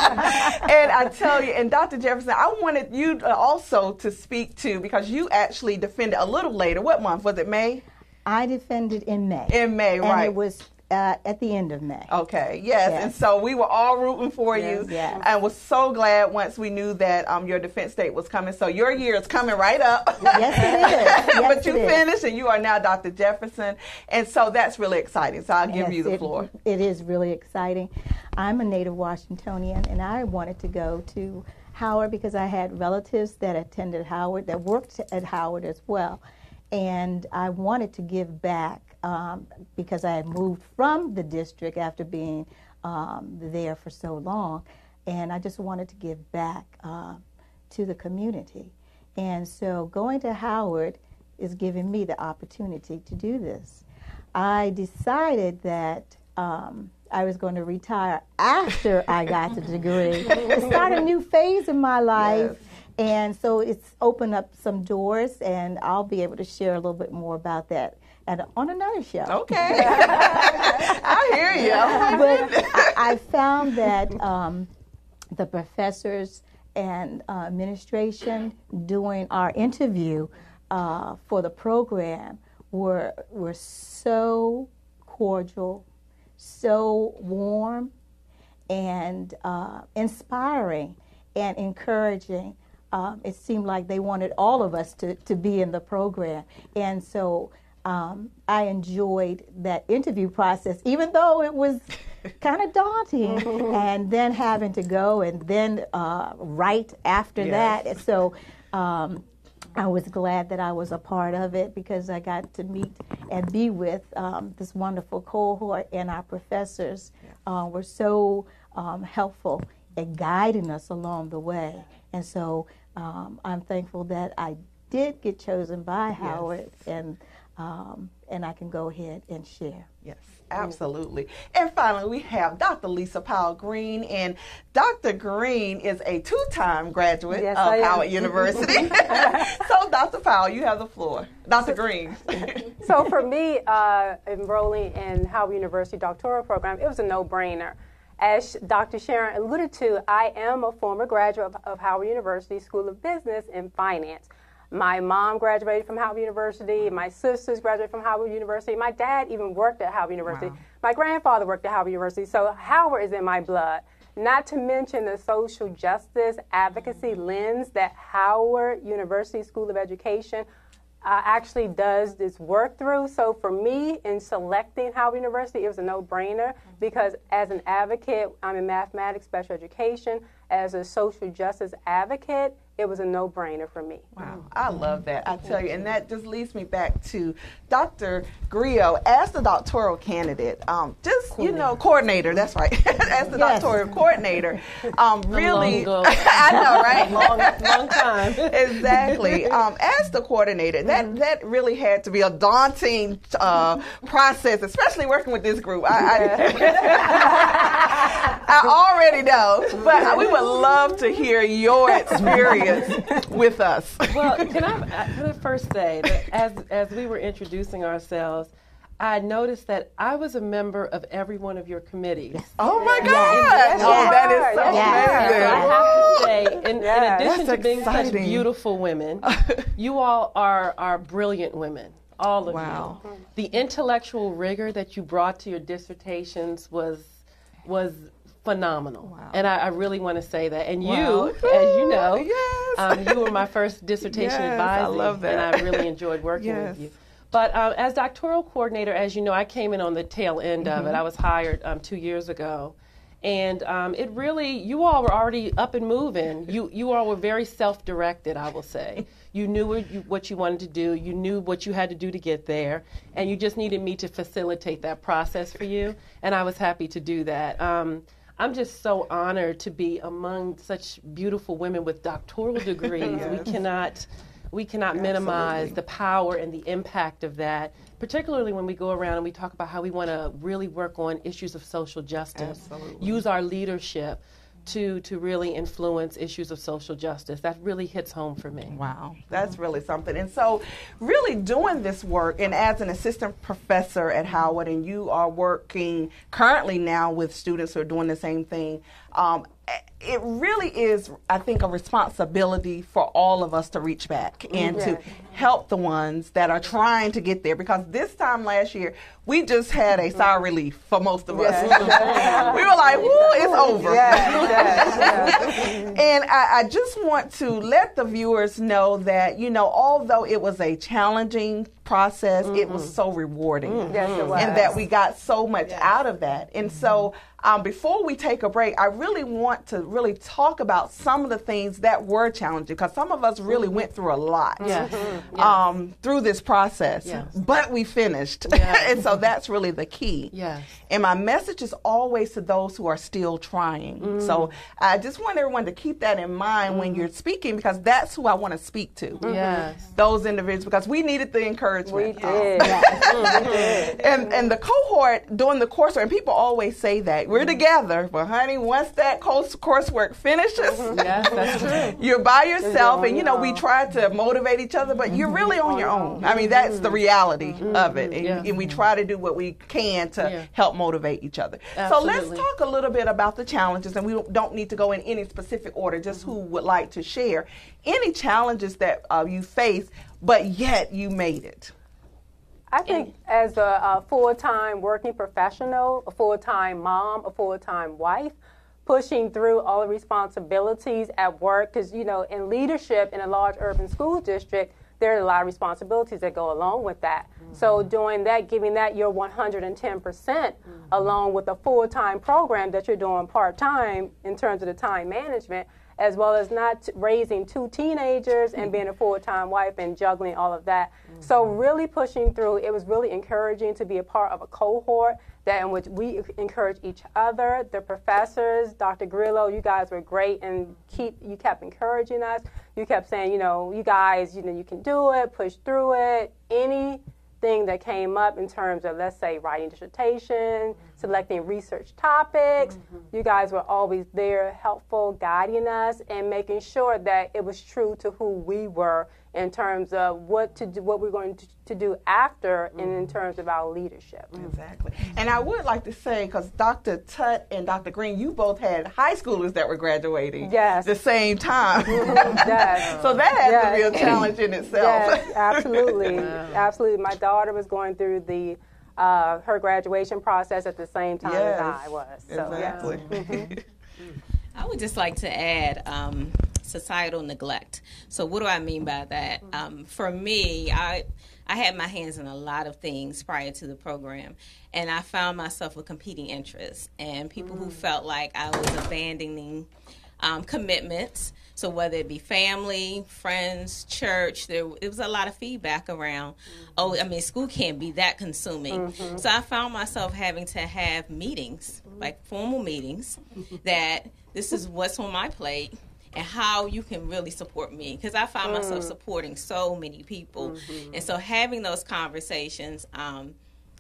I tell you, and Doctor Jefferson, I wanted you also to speak to, because you actually defended a little later. What month? Was it May? I defended in May. In May, and right. it was Uh, at the end of May. Okay, yes. yes. And so we were all rooting for yes, you yes. and was so glad once we knew that um, your defense date was coming. So your year is coming right up. Yes, it is. Yes, but you it finished is. and you are now Doctor Jefferson. And so that's really exciting. So I'll give yes, you the it, floor. It is really exciting. I'm a native Washingtonian, and I wanted to go to Howard because I had relatives that attended Howard, that worked at Howard as well. And I wanted to give back um, because I had moved from the district after being um, there for so long. And I just wanted to give back uh, to the community. And so going to Howard is giving me the opportunity to do this. I decided that um, I was going to retire after I got the degree to start a new phase in my life. Yes. And so it's opened up some doors, and I'll be able to share a little bit more about that at, on another show. Okay. I hear you. But I, I found that um, the professors and uh, administration doing our interview uh, for the program were were so cordial, so warm, and uh, inspiring and encouraging. Um, it seemed like they wanted all of us to, to be in the program. And so um, I enjoyed that interview process, even though it was kind of daunting, and then having to go and then uh, write after yes. that. So um, I was glad that I was a part of it because I got to meet and be with um, this wonderful cohort, and our professors uh, were so um, helpful in guiding us along the way. And so Um, I'm thankful that I did get chosen by Howard, yes. and um, and I can go ahead and share. Yes, absolutely. And finally, we have Doctor Lisa Powell Green, and Doctor Green is a two-time graduate yes, of Howard University. So, Doctor Powell, you have the floor. Doctor Green. So, for me, uh, enrolling in Howard University doctoral program, it was a no-brainer. as Doctor Sharon alluded to, I am a former graduate of, of Howard University School of Business and Finance. My mom graduated from Howard University. My sisters graduated from Howard University. My dad even worked at Howard University. Wow. My grandfather worked at Howard University. So Howard is in my blood. Not to mention the social justice advocacy lens that Howard University School of Education Uh, actually does this work through. So for me, in selecting Howard University, it was a no-brainer because as an advocate, I'm in mathematics, special education. As a social justice advocate, it was a no-brainer for me. Wow, I love that. I tell you, and that just leads me back to Doctor Grillo as the doctoral candidate. Um, just you know, coordinator. That's right. As the yes. doctoral coordinator, um, really, I know, right? long, long time. Exactly. Um, as the coordinator, that mm-hmm. that really had to be a daunting uh, process, especially working with this group. I, I, I already know, but we would love to hear your experience with us. Well, can I, can I first say that as as we were introducing ourselves, I noticed that I was a member of every one of your committees. Oh my God! Yes. Oh, that is so yes. amazing. So I have to say, in, yes. in addition That's to being exciting. such beautiful women, you all are are brilliant women. All of wow. you. The intellectual rigor that you brought to your dissertations was was phenomenal. Wow. And I, I really want to say that. And wow. you, as you know, yes. um, you were my first dissertation yes, advisor. I love that. And I really enjoyed working yes. with you. But uh, as doctoral coordinator, as you know, I came in on the tail end of mm-hmm. it. I was hired um, two years ago. And um, it really, you all were already up and moving. You you all were very self-directed, I will say. You knew what you, what you wanted to do. You knew what you had to do to get there. And you just needed me to facilitate that process for you. And I was happy to do that. Um, I'm just so honored to be among such beautiful women with doctoral degrees. yes. We cannot... We cannot Absolutely. minimize the power and the impact of that, particularly when we go around and we talk about how we want to really work on issues of social justice, Absolutely. use our leadership to to really influence issues of social justice. That really hits home for me. Wow, that's really something. And so really doing this work, and as an assistant professor at Howard, and you are working currently now with students who are doing the same thing, um, it really is, I think, a responsibility for all of us to reach back and yeah. to help the ones that are trying to get there. Because this time last year, we just had a sigh of relief for most of us. Yeah. We were like, woo, it's over. Yeah, yeah, yeah. And I, I just want to let the viewers know that, you know, although it was a challenging process, mm-hmm. it was so rewarding. Mm-hmm. Yes, it was. And that we got so much yes. out of that. And mm-hmm. so um, before we take a break, I really want to really talk about some of the things that were challenging, because some of us really mm-hmm. went through a lot yes. mm-hmm. um, yes. through this process. Yes. But we finished. Yes. And so that's really the key. Yes. And my message is always to those who are still trying. Mm-hmm. So I just want everyone to keep that in mind mm-hmm. when you're speaking, because that's who I want to speak to. Mm-hmm. Yes. Those individuals, because we needed the encouragement. We did. and and the cohort doing the coursework, and people always say that we're mm-hmm. together, but honey, once that course coursework finishes, mm-hmm. yes, that's true. You're by yourself, and you know we try to motivate each other, but mm-hmm. you're really on your own. I mean, that's the reality mm-hmm. of it, and, yes. and we try to do what we can to yeah. help motivate each other. Absolutely. So let's talk a little bit about the challenges, and we don't need to go in any specific order. Just mm-hmm. who would like to share any challenges that uh, you face, but yet you made it. I think as a, a full-time working professional, a full-time mom, a full-time wife, pushing through all the responsibilities at work, because, you know, in leadership in a large urban school district, there are a lot of responsibilities that go along with that. Mm-hmm. So doing that, giving that your one hundred ten percent mm-hmm. along with a full-time program that you're doing part-time in terms of the time management, as well as not raising two teenagers and being a full-time wife and juggling all of that. Mm-hmm. So really pushing through, it was really encouraging to be a part of a cohort that in which we encourage each other. The professors, Doctor Grillo, you guys were great, and keep you kept encouraging us. You kept saying, you know, you guys, you know, you can do it, push through it. Anything that came up in terms of, let's say, writing dissertation, selecting research topics. Mm-hmm. You guys were always there, helpful, guiding us, and making sure that it was true to who we were in terms of what to do, what we're going to, to do after, mm-hmm. and in terms of our leadership. Exactly. And I would like to say, because Doctor Tutt and Doctor Green, you both had high schoolers that were graduating yes. the same time. Mm-hmm. Yes. So that had yes. to be a challenge in itself. Yes, absolutely. Absolutely. My daughter was going through the uh, her graduation process at the same time yes. as I was. So, exactly. Yeah. Mm-hmm. I would just like to add um, societal neglect. So what do I mean by that? Um, for me, I I had my hands in a lot of things prior to the program, and I found myself with competing interests and people mm. who felt like I was abandoning um, commitments. So whether it be family, friends, church, there it was a lot of feedback around, mm-hmm. oh, I mean, school can't be that consuming. Mm-hmm. So I found myself having to have meetings, mm-hmm. like formal meetings, that this is what's on my plate and how you can really support me. Because I found mm-hmm. myself supporting so many people. Mm-hmm. And so having those conversations, um,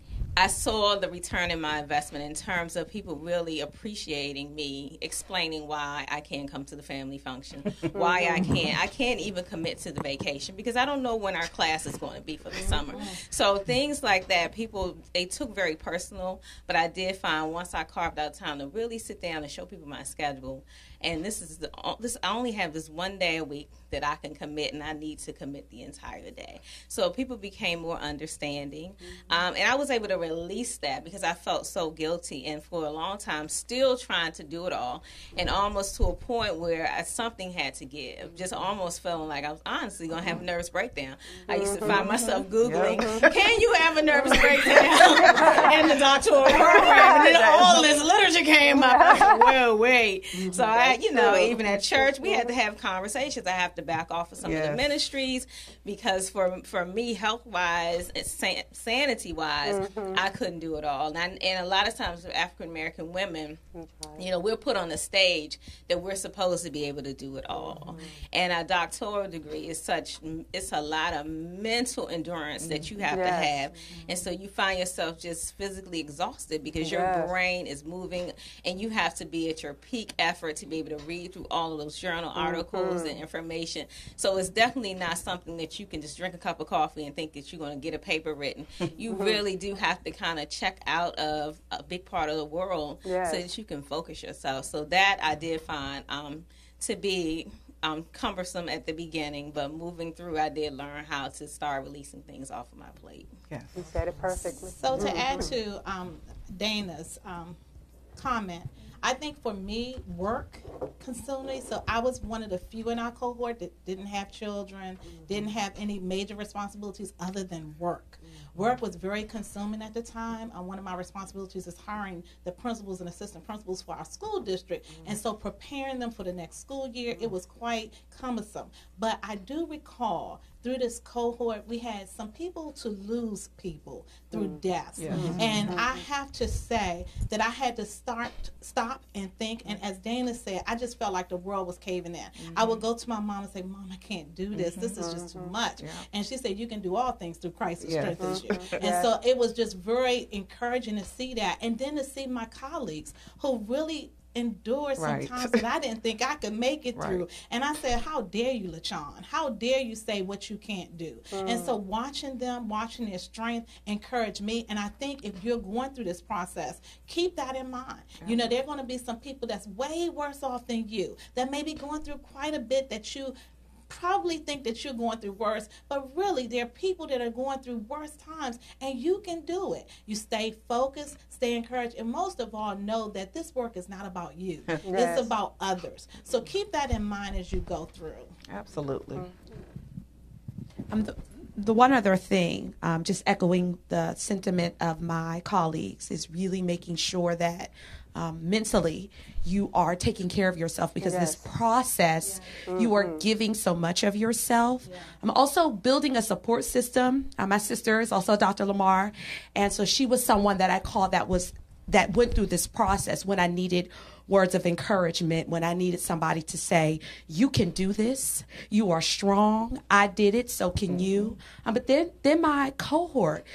I saw the return in my investment in terms of people really appreciating me, explaining why I can't come to the family function, why I can't. I can't even commit to the vacation because I don't know when our class is going to be for the summer. So things like that, people, they took very personal, but I did find once I carved out time to really sit down and show people my schedule, and this is the this I only have this one day a week that I can commit, and I need to commit the entire day. So people became more understanding, mm-hmm. um, and I was able to release that because I felt so guilty, and for a long time still trying to do it all, and almost to a point where I, something had to give, just almost feeling like I was honestly going to have a nervous breakdown. Mm-hmm. I used to find myself Googling, yeah. can you have a nervous breakdown in the doctoral program? And then all this literature came up. I said, well, wait. Mm-hmm. So I, you know, even at church, we had to have conversations. I have to back off of some yes. of the ministries because for for me, health-wise, san- sanity-wise, mm-hmm. I couldn't do it all. And, I, and a lot of times with African-American women, right. you know, we're put on the stage that we're supposed to be able to do it all. Mm-hmm. And a doctoral degree is such, it's a lot of mental endurance mm-hmm. that you have yes. to have. Mm-hmm. And so you find yourself just physically exhausted because yes. your brain is moving and you have to be at your peak effort to be able to read through all of those journal articles mm-hmm. and information. So it's definitely not something that you can just drink a cup of coffee and think that you're going to get a paper written. You mm-hmm. really do have to kind of check out of a big part of the world yes. so that you can focus yourself. So that I did find um, to be um, cumbersome at the beginning, but moving through, I did learn how to start releasing things off of my plate. Yes. You said it perfectly. So to mm-hmm. add to um, Dana's um, comment, I think for me, work consumed me. So I was one of the few in our cohort that didn't have children, mm-hmm. didn't have any major responsibilities other than work. Mm-hmm. Work was very consuming at the time. Uh, one of my responsibilities is hiring the principals and assistant principals for our school district. Mm-hmm. And so preparing them for the next school year, mm-hmm. it was quite cumbersome. But I do recall through this cohort, we had some people to lose people through mm. deaths. Yeah. Mm-hmm. And mm-hmm. I have to say that I had to start, stop and think. And as Dana said, I just felt like the world was caving in. Mm-hmm. I would go to my mom and say, Mom, I can't do this. Mm-hmm. This is just too much. Yeah. And she said, you can do all things through Christ who yes. strengthens mm-hmm. you. And yes. so it was just very encouraging to see that. And then to see my colleagues who really endured some right. times that I didn't think I could make it right. through. And I said, how dare you, LaChawn? How dare you say what you can't do? Mm. And so watching them, watching their strength encouraged me. And I think if you're going through this process, keep that in mind. Yeah. You know, there are going to be some people that's way worse off than you that may be going through quite a bit that you probably think that you're going through worse, but really there are people that are going through worse times, and you can do it. You stay focused, stay encouraged, and most of all, know that this work is not about you. Yes. It's about others. So keep that in mind as you go through. Absolutely. Mm-hmm. Um, the, the one other thing, um, just echoing the sentiment of my colleagues, is really making sure that Um, mentally, you are taking care of yourself because yes. this process, yeah. you are giving so much of yourself. Yeah. I'm also building a support system. Uh, my sister is also Doctor Lamar, and so she was someone that I called that was that went through this process when I needed words of encouragement, when I needed somebody to say, you can do this, you are strong, I did it, so can mm-hmm. you. Um, but then, then my cohort,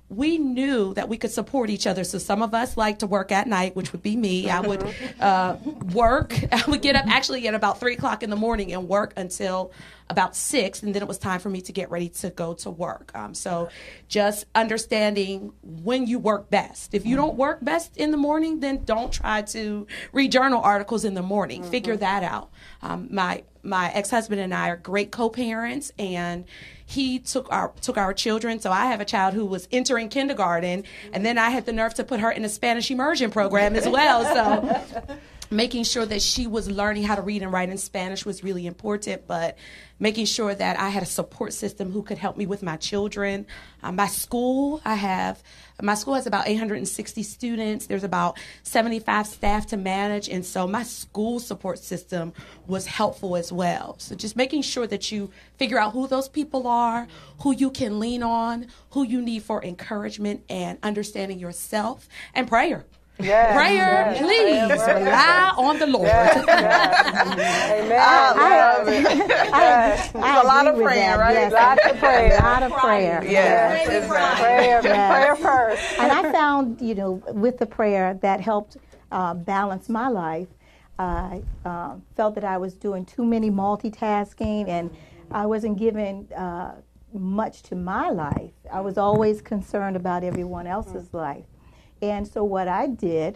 we knew that we could support each other. So some of us like to work at night, which would be me. I would uh, work. I would get up actually at about three o'clock in the morning and work until about six, and then it was time for me to get ready to go to work. Um, so just understanding when you work best. If you don't work best in the morning, then don't try to read journal articles in the morning. Mm-hmm. Figure that out. Um, my my ex-husband and I are great co-parents, and he took our took our children. So I have a child who was entering kindergarten, and then I had the nerve to put her in a Spanish immersion program as well. So making sure that she was learning how to read and write in Spanish was really important, but making sure that I had a support system who could help me with my children. Um, my school, I have, my school has about eight hundred sixty students. There's about seventy-five staff to manage, and so my school support system was helpful as well. So just making sure that you figure out who those people are, who you can lean on, who you need for encouragement, and understanding yourself, and prayer. Yes, prayer, yes, please prayer, rely on the Lord. Yes, yes. Amen. I love it. Yes. I, I a lot of prayer, right? Yes. Lots of prayer. A lot of prayer. Yes. Yes. Prayer, yes. Prayer first. And I found, you know, with the prayer that helped uh, balance my life. I uh, felt that I was doing too many multitasking, and I wasn't giving uh, much to my life. I was always concerned about everyone else's life. And so what I did,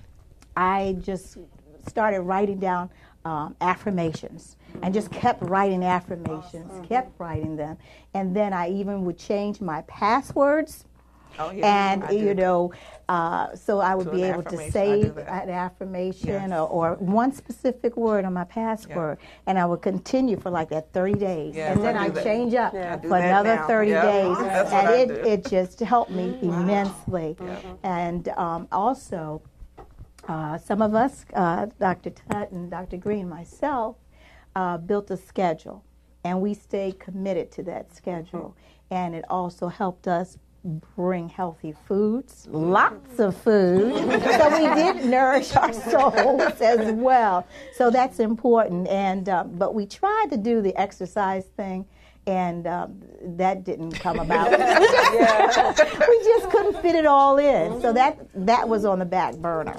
I just started writing down um, affirmations and just kept writing affirmations, awesome. kept writing them. And then I even would change my passwords. Oh, yeah, and, you know, uh, so I would to be able to save an affirmation yes. or, or one specific word on my password. Yeah. And I would continue for like that thirty days. Yes, and then I, I change up yeah. for another now. thirty yep. days. That's and it, it just helped me wow. immensely. Yep. And um, also, uh, some of us, uh, Doctor Tutt and Doctor Green, myself, uh, built a schedule. And we stayed committed to that schedule. Mm-hmm. And it also helped us bring healthy foods, lots of food, so we did nourish our souls as well. So that's important. And uh, but we tried to do the exercise thing, and um, that didn't come about. we, just, we just couldn't fit it all in. So that that was on the back burner.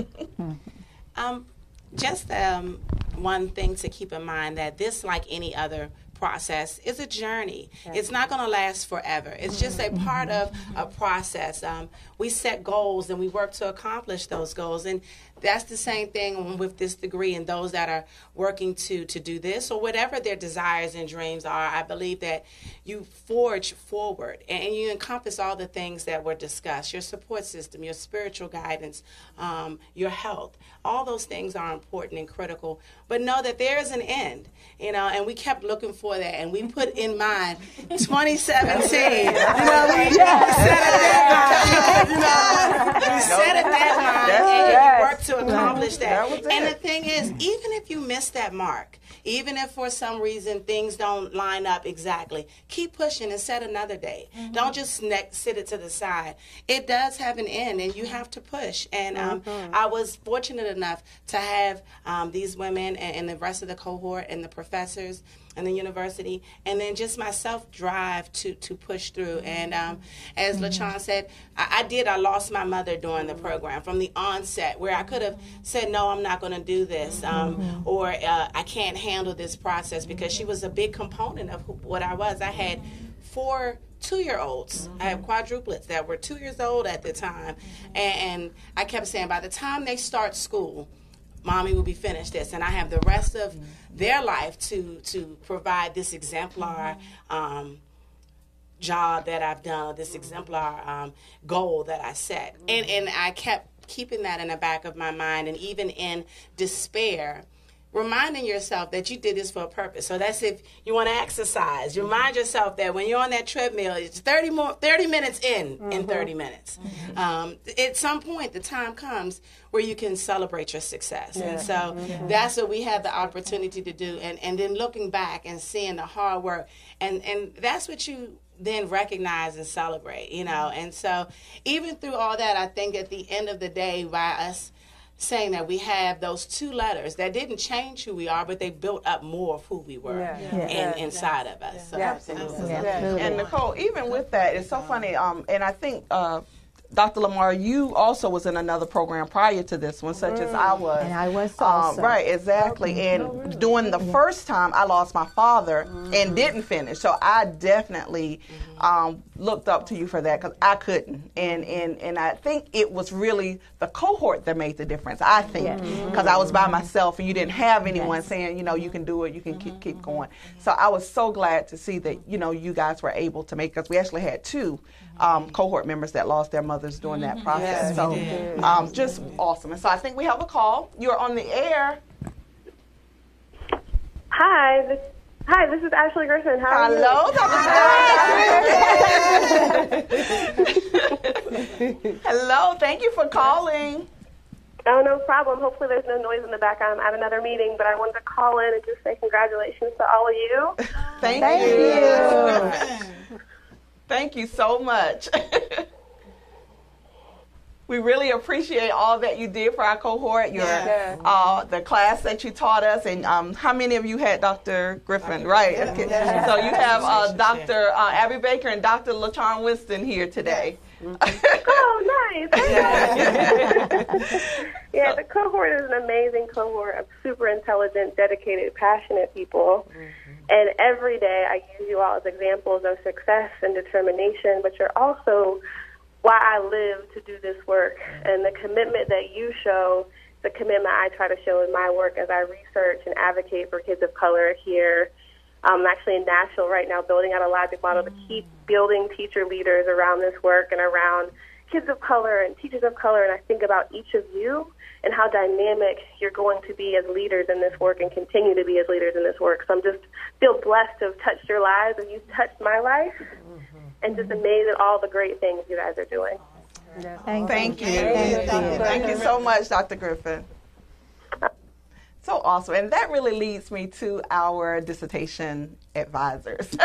um, just um, one thing to keep in mind, that this, like any other process, is a journey. Yes. It's not going to last forever. It's just a part of a process. Um, we set goals and we work to accomplish those goals. And that's the same thing with this degree, and those that are working to, to do this or whatever their desires and dreams are. I believe that you forge forward and you encompass all the things that were discussed, your support system, your spiritual guidance, um, your health. All those things are important and critical. But know that there is an end, you know, and we kept looking for that, and we put in mind twenty seventeen. You know, we set a deadline. You know, we set a deadline and you work to accomplish that. And the thing is, even if you miss that mark, even if for some reason things don't line up exactly, keep pushing and set another day. Mm-hmm. Don't just neck, sit it to the side. It does have an end, and you have to push. And um, mm-hmm. I was fortunate enough to have um, these women and, and the rest of the cohort and the professors and the university, and then just myself drive to, to push through. And um, as LaChawn said, I, I did, I lost my mother during the program from the onset, where I could have said, no, I'm not going to do this, um, or uh, I can't handle this process, because she was a big component of who, what I was. I had four two-year-olds. I have quadruplets that were two years old at the time, and, and I kept saying, by the time they start school, Mommy will be finished this, and I have the rest of their life to to provide this exemplar um, job that I've done, this exemplar um, goal that I set. And, and I kept keeping that in the back of my mind, and even in despair, reminding yourself that you did this for a purpose. So that's if you want to exercise. You remind yourself that when you're on that treadmill, it's thirty more, thirty minutes in, mm-hmm. in thirty minutes. Mm-hmm. Um, at some point, the time comes where you can celebrate your success. Yeah. And so mm-hmm. that's what we have the opportunity to do. And, and then looking back and seeing the hard work. And, and that's what you then recognize and celebrate, you know. And so even through all that, I think at the end of the day, by us saying that we have those two letters that didn't change who we are, but they built up more of who we were Yeah. in, Yeah. inside of us. So, Absolutely. And Nicole, even with that, it's so funny. Um, and I think uh, Doctor Lamar, you also was in another program prior to this one, such as I was. And I was Um, also. right, exactly. And during the first time, I lost my father and didn't finish. So I definitely um, looked up to you for that because I couldn't. And, and, and I think it was really the cohort that made the difference, I think, because I was by myself and you didn't have anyone saying, you know, you can do it, you can keep, keep going. So I was so glad to see that, you know, you guys were able to make, because we actually had two um, cohort members that lost their mothers during that process. Yes, so we did. um, just awesome. And so I think we have a call. You're on the air. Hi, this, hi, this is Ashley Griffin. How are Hello, you? Hello, thank you for calling. Oh, no problem. Hopefully there's no noise in the background. I'm at another meeting, but I wanted to call in and just say congratulations to all of you. Thank, Thank you. you. Thank you so much. We really appreciate all that you did for our cohort, your Yeah. uh, the class that you taught us, and um, how many of you had Doctor Griffin, right? Okay. Yeah. So you have uh, Doctor Uh, Abby Baker and Doctor LaCharm Winston here today. Oh, nice. Yeah, the cohort is an amazing cohort of super intelligent, dedicated, passionate people. And every day I use you all as examples of success and determination, but you're also why I live to do this work. And the commitment that you show, the commitment I try to show in my work as I research and advocate for kids of color here. I'm actually in Nashville right now building out a logic model to keep building teacher leaders around this work and around kids of color and teachers of color. And I think about each of you and how dynamic you're going to be as leaders in this work and continue to be as leaders in this work. So I'm just feel blessed to have touched your lives, and you've touched my life, and just amazed at all the great things you guys are doing. Thank, Thank you. you. Thank you. Thank you so much, Doctor Griffin. So awesome. And that really leads me to our dissertation advisors. So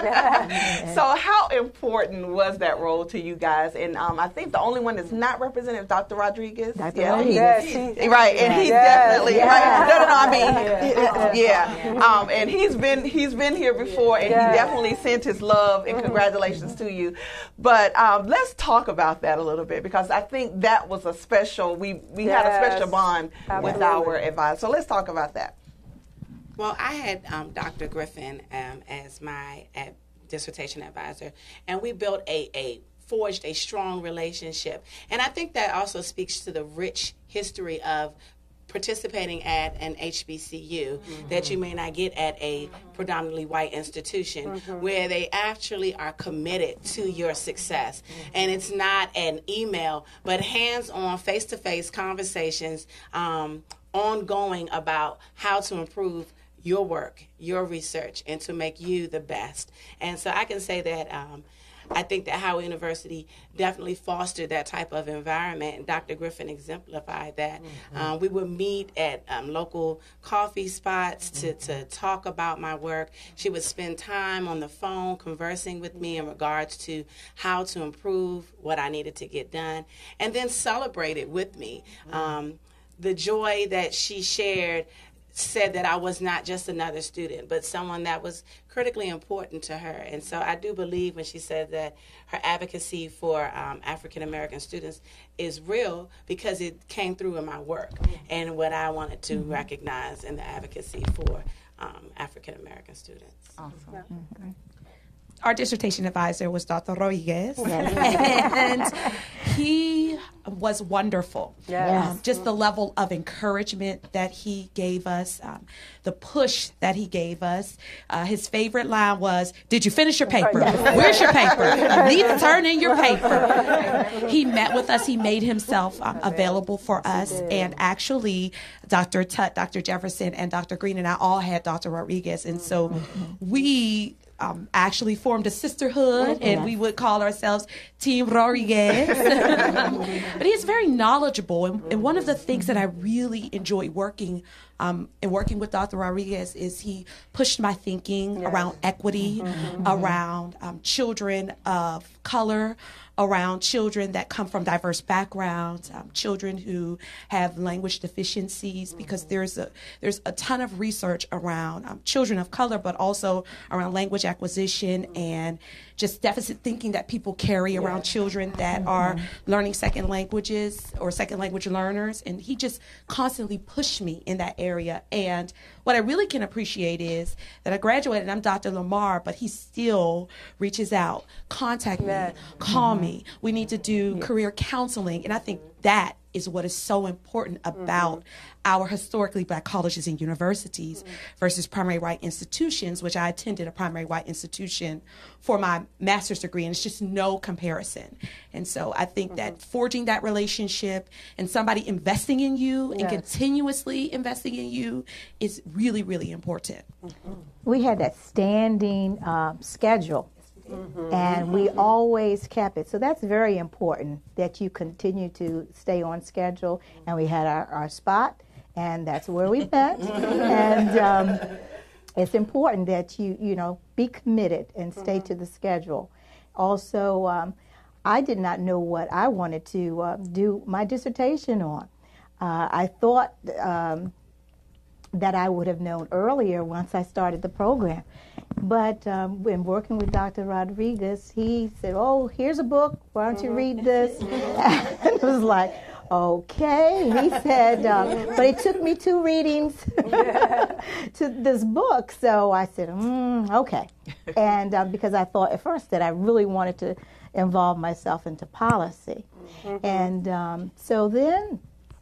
how important was that role to you guys? And um, I think the only one that's not represented is Doctor Rodriguez. Doctor Yeah, Rodriguez. he- Yes, he- right, and he's Yes, definitely yes. right. No, no, no. I mean, Yeah. yeah. Um, and he's been he's been here before, and Yes. he definitely sent his love and congratulations to you. But um, let's talk about that a little bit, because I think that was a special. We we had a Yes. special bond with Absolutely. our advisor. So let's talk about that. Well, I had um, Doctor Griffin um, as my ad- dissertation advisor, and we built a, a forged a strong relationship. And I think that also speaks to the rich history of participating at an H B C U mm-hmm. that you may not get at a predominantly white institution, mm-hmm. where they actually are committed to your success. Mm-hmm. And it's not an email, but hands-on, face-to-face conversations, um, ongoing about how to improve your work, your research, and to make you the best. And so I can say that um, I think that Howard University definitely fostered that type of environment, and Doctor Griffin exemplified that. Mm-hmm. Um, we would meet at um, local coffee spots to, to talk about my work. She would spend time on the phone conversing with me in regards to how to improve what I needed to get done, and then celebrate it with me. Mm-hmm. Um, the joy that she shared said that I was not just another student, but someone that was critically important to her. And so I do believe when she said that her advocacy for um, African American students is real, because it came through in my work and what I wanted to mm-hmm. recognize in the advocacy for um, African American students. Awesome. Mm-hmm. Our dissertation advisor was Doctor Rodriguez, Yes. and he was wonderful. Yes. Um, just the level of encouragement that he gave us, um, the push that he gave us. Uh, his favorite line was, "Did you finish your paper? Where's your paper? You need to turn in your paper." He met with us. He made himself um, available for us. And actually, Doctor Tutt, Doctor Jefferson, and Doctor Green and I all had Doctor Rodriguez. And so we Um, actually formed a sisterhood, and we would call ourselves Team Rodriguez. But he's very knowledgeable, and, and one of the things that I really enjoy working um, in working with Doctor Rodriguez is he pushed my thinking yes. around equity, mm-hmm. around um, children of color, around children that come from diverse backgrounds, um, children who have language deficiencies, because there's a there's a ton of research around um, children of color, but also around language acquisition and just deficit thinking that people carry around yeah. children that mm-hmm. are learning second languages or second language learners. And he just constantly pushed me in that area. And what I really can appreciate is that I graduated, I'm Doctor Lamar, but he still reaches out, contact yeah. me, call mm-hmm. me. We need to do yeah. career counseling. And I think that is what is so important about mm-hmm. our historically black colleges and universities mm-hmm. versus primary white institutions, which I attended a primary white institution for my master's degree, and it's just no comparison. And so I think mm-hmm. that forging that relationship and somebody investing in you yes. and continuously investing in you is really, really important. Mm-hmm. We had that standing um, schedule. Mm-hmm. And we always kept it. So that's very important that you continue to stay on schedule. And we had our, our spot, and that's where we met. And um, it's important that you, you know, be committed and stay mm-hmm. to the schedule. Also, um, I did not know what I wanted to uh, do my dissertation on. Uh, I thought um, that I would have known earlier once I started the program. But um, when working with Doctor Rodriguez, he said, oh, here's a book. Why don't you read this? And it was like, okay. He said, um, but it took me two readings to this book. So I said, mm, okay. And um, because I thought at first that I really wanted to involve myself into policy. Mm-hmm. And um, so then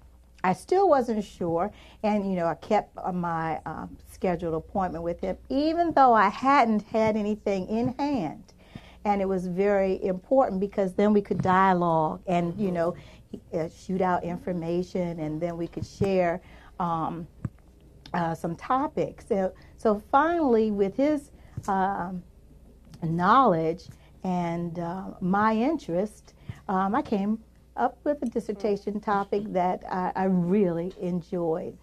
I still wasn't sure. And, you know, I kept my um, scheduled appointment with him, even though I hadn't had anything in hand. And it was very important because then we could dialogue and, you know, uh, shoot out information, and then we could share um, uh, some topics. So, so finally, with his um, knowledge and uh, my interest, um, I came up with a dissertation topic that I, I really enjoyed.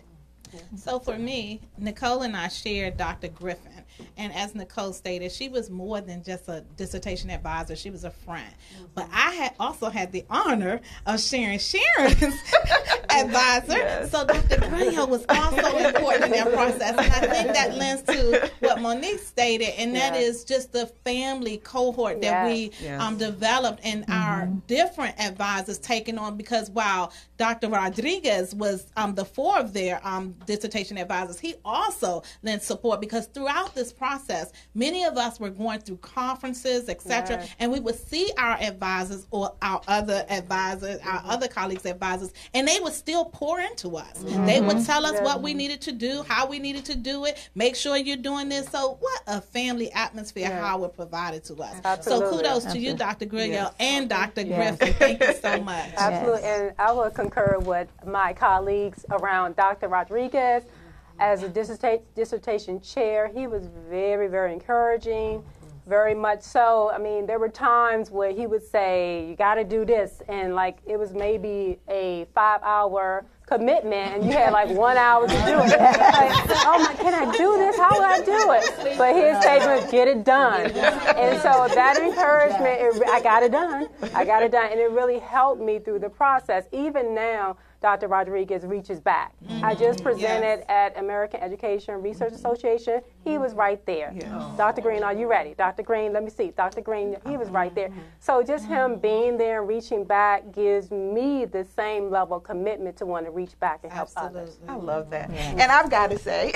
So for me, Nicole and I shared Doctor Griffin. And as Nicole stated, she was more than just a dissertation advisor. She was a friend. Mm-hmm. But I had also had the honor of sharing Sharon's advisor. Yes. So Doctor Grillo was also important in that process. And I think that lends to what Monique stated, and that yes. is just the family cohort that yes. we yes. Um, developed and mm-hmm. our different advisors taking on, because while Doctor Rodriguez was um, the four of their um, dissertation advisors, he also lent support, because throughout this process, many of us were going through conferences, et cetera, yes. and we would see our advisors or our other advisors, our mm-hmm. other colleagues' advisors, and they would still pour into us. Mm-hmm. They would tell us yes. what we needed to do, how we needed to do it, make sure you're doing this. So what a family atmosphere yes. Howard provided to us. Absolutely. So kudos Absolutely. to you, Doctor Grillo yes. and Doctor yes. Griffin. Thank you so much. Absolutely, yes. and I will concur with my colleagues around Doctor Rodriguez. As a dissertation chair, he was very, very encouraging, very much so. I mean, there were times where he would say, you got to do this, and like it was maybe a five-hour commitment, and you had like one hour to do it. Like, oh my, can I do this? How will I do it? But his statement, get it done. And so that encouragement, it, I got it done. I got it done, and it really helped me through the process. Even now, Doctor Rodriguez reaches back. Mm-hmm. I just presented yes. at American Education Research Association. He was right there. Yes. Doctor Green, are you ready? Doctor Green, let me see. Doctor Green, he was right there. So just him being there and reaching back gives me the same level of commitment to want to reach back and help Absolutely. others. I love that. Yeah. And I've got to say,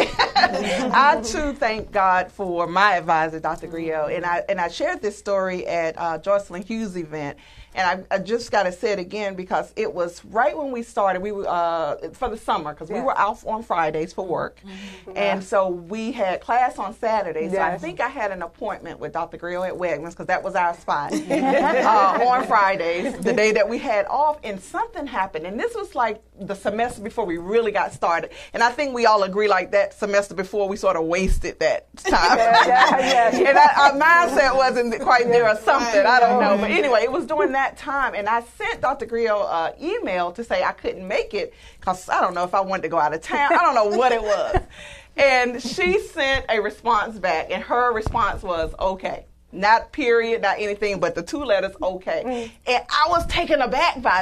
I too thank God for my advisor, Doctor Grillo. And I and I shared this story at uh, Jocelyn Hughes' event. And I, I just got to say it again because it was right when we started. We were uh, for the summer because yes. we were out on Fridays for work, mm-hmm. and so we had class on Saturdays. Yes. So I think I had an appointment with Doctor Grillo at Wegmans because that was our spot uh, on Fridays, the day that we had off. And something happened, and this was like the semester before we really got started. And I think we all agree like that semester before we sort of wasted that time. Yeah, yeah, yeah. And I, our mindset wasn't quite there or something. I don't know. But anyway, it was during that time. And I sent Doctor Griot an email to say I couldn't make it because I don't know if I wanted to go out of town. I don't know what it was. And she sent a response back. And her response was, okay. Not period, not anything, but the two letters, okay. Mm. And I was taken aback by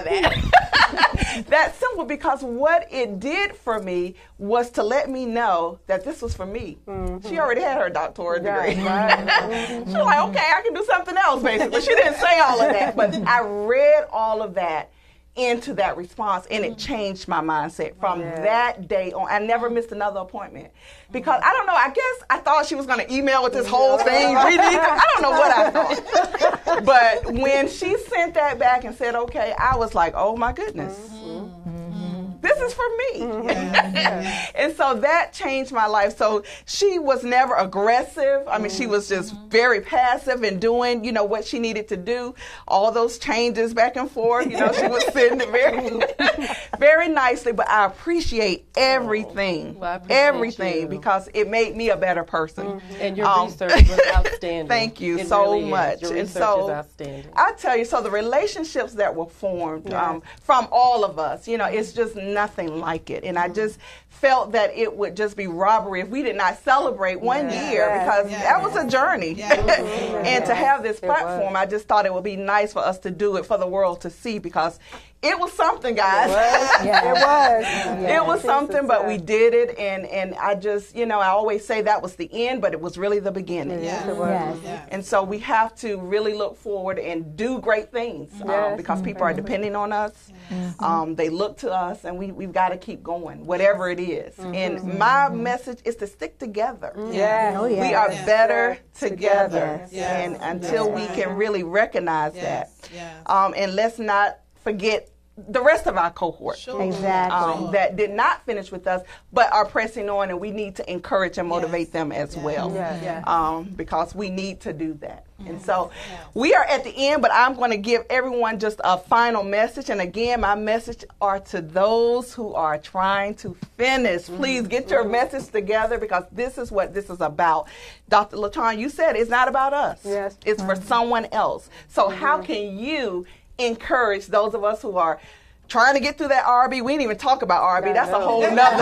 that. That's simple, because what it did for me was to let me know that this was for me. Mm-hmm. She already had her doctoral degree. Right, right. She was like, okay, I can do something else, basically. She didn't say all of that, but I read all of that into that response, and it changed my mindset from yeah. that day on. I never missed another appointment because I don't know, I guess I thought she was going to email with this whole thing. I don't know what I thought. But when she sent that back and said, okay, I was like, oh my goodness. Mm-hmm. This is for me. Mm-hmm. And so that changed my life. So she was never aggressive. I mean, mm-hmm. she was just very passive and doing, you know, what she needed to do. All those changes back and forth, you know, she was sitting very, very nicely. But I appreciate everything, well, I appreciate everything, you. Because it made me a better person. Mm-hmm. And your um, research was outstanding. Thank you it so really much. Your and research so is outstanding. I tell you, so the relationships that were formed yes. um, from all of us, you know, it's just nothing like it. And I just felt that it would just be robbery if we did not celebrate one yeah. year yeah. because yeah. that was a journey. Yeah. And to have this platform, I just thought it would be nice for us to do it for the world to see, because it was something, guys. It was. Yeah. It was. Yeah. It was something, but we did it. And, and I just, you know, I always say that was the end, but it was really the beginning. Yes, it was. Yes. Yes. And so we have to really look forward and do great things um, yes. because people are depending on us. Yes. Um, they look to us, and we, we've got to keep going, whatever it is. Mm-hmm. And my mm-hmm. message is to stick together. Yes. Oh, yes. We are yes. better yes. together. Yes. Yes. And until yes. we can really recognize yes. that. Yes. Um, and let's not forget the rest of our cohort sure. exactly. um, that did not finish with us but are pressing on, and we need to encourage and motivate yes. them as yes. well yes. Yes. Um, because we need to do that. Mm-hmm. And so yes. we are at the end, but I'm going to give everyone just a final message. And again, my message are to those who are trying to finish. Mm-hmm. Please get your mm-hmm. message together, because this is what this is about. Doctor LaTonya, you said it's not about us. Yes. It's mm-hmm. for someone else. So mm-hmm. how can you encourage those of us who are trying to get through that R B? We didn't even talk about R B. That's a whole nother.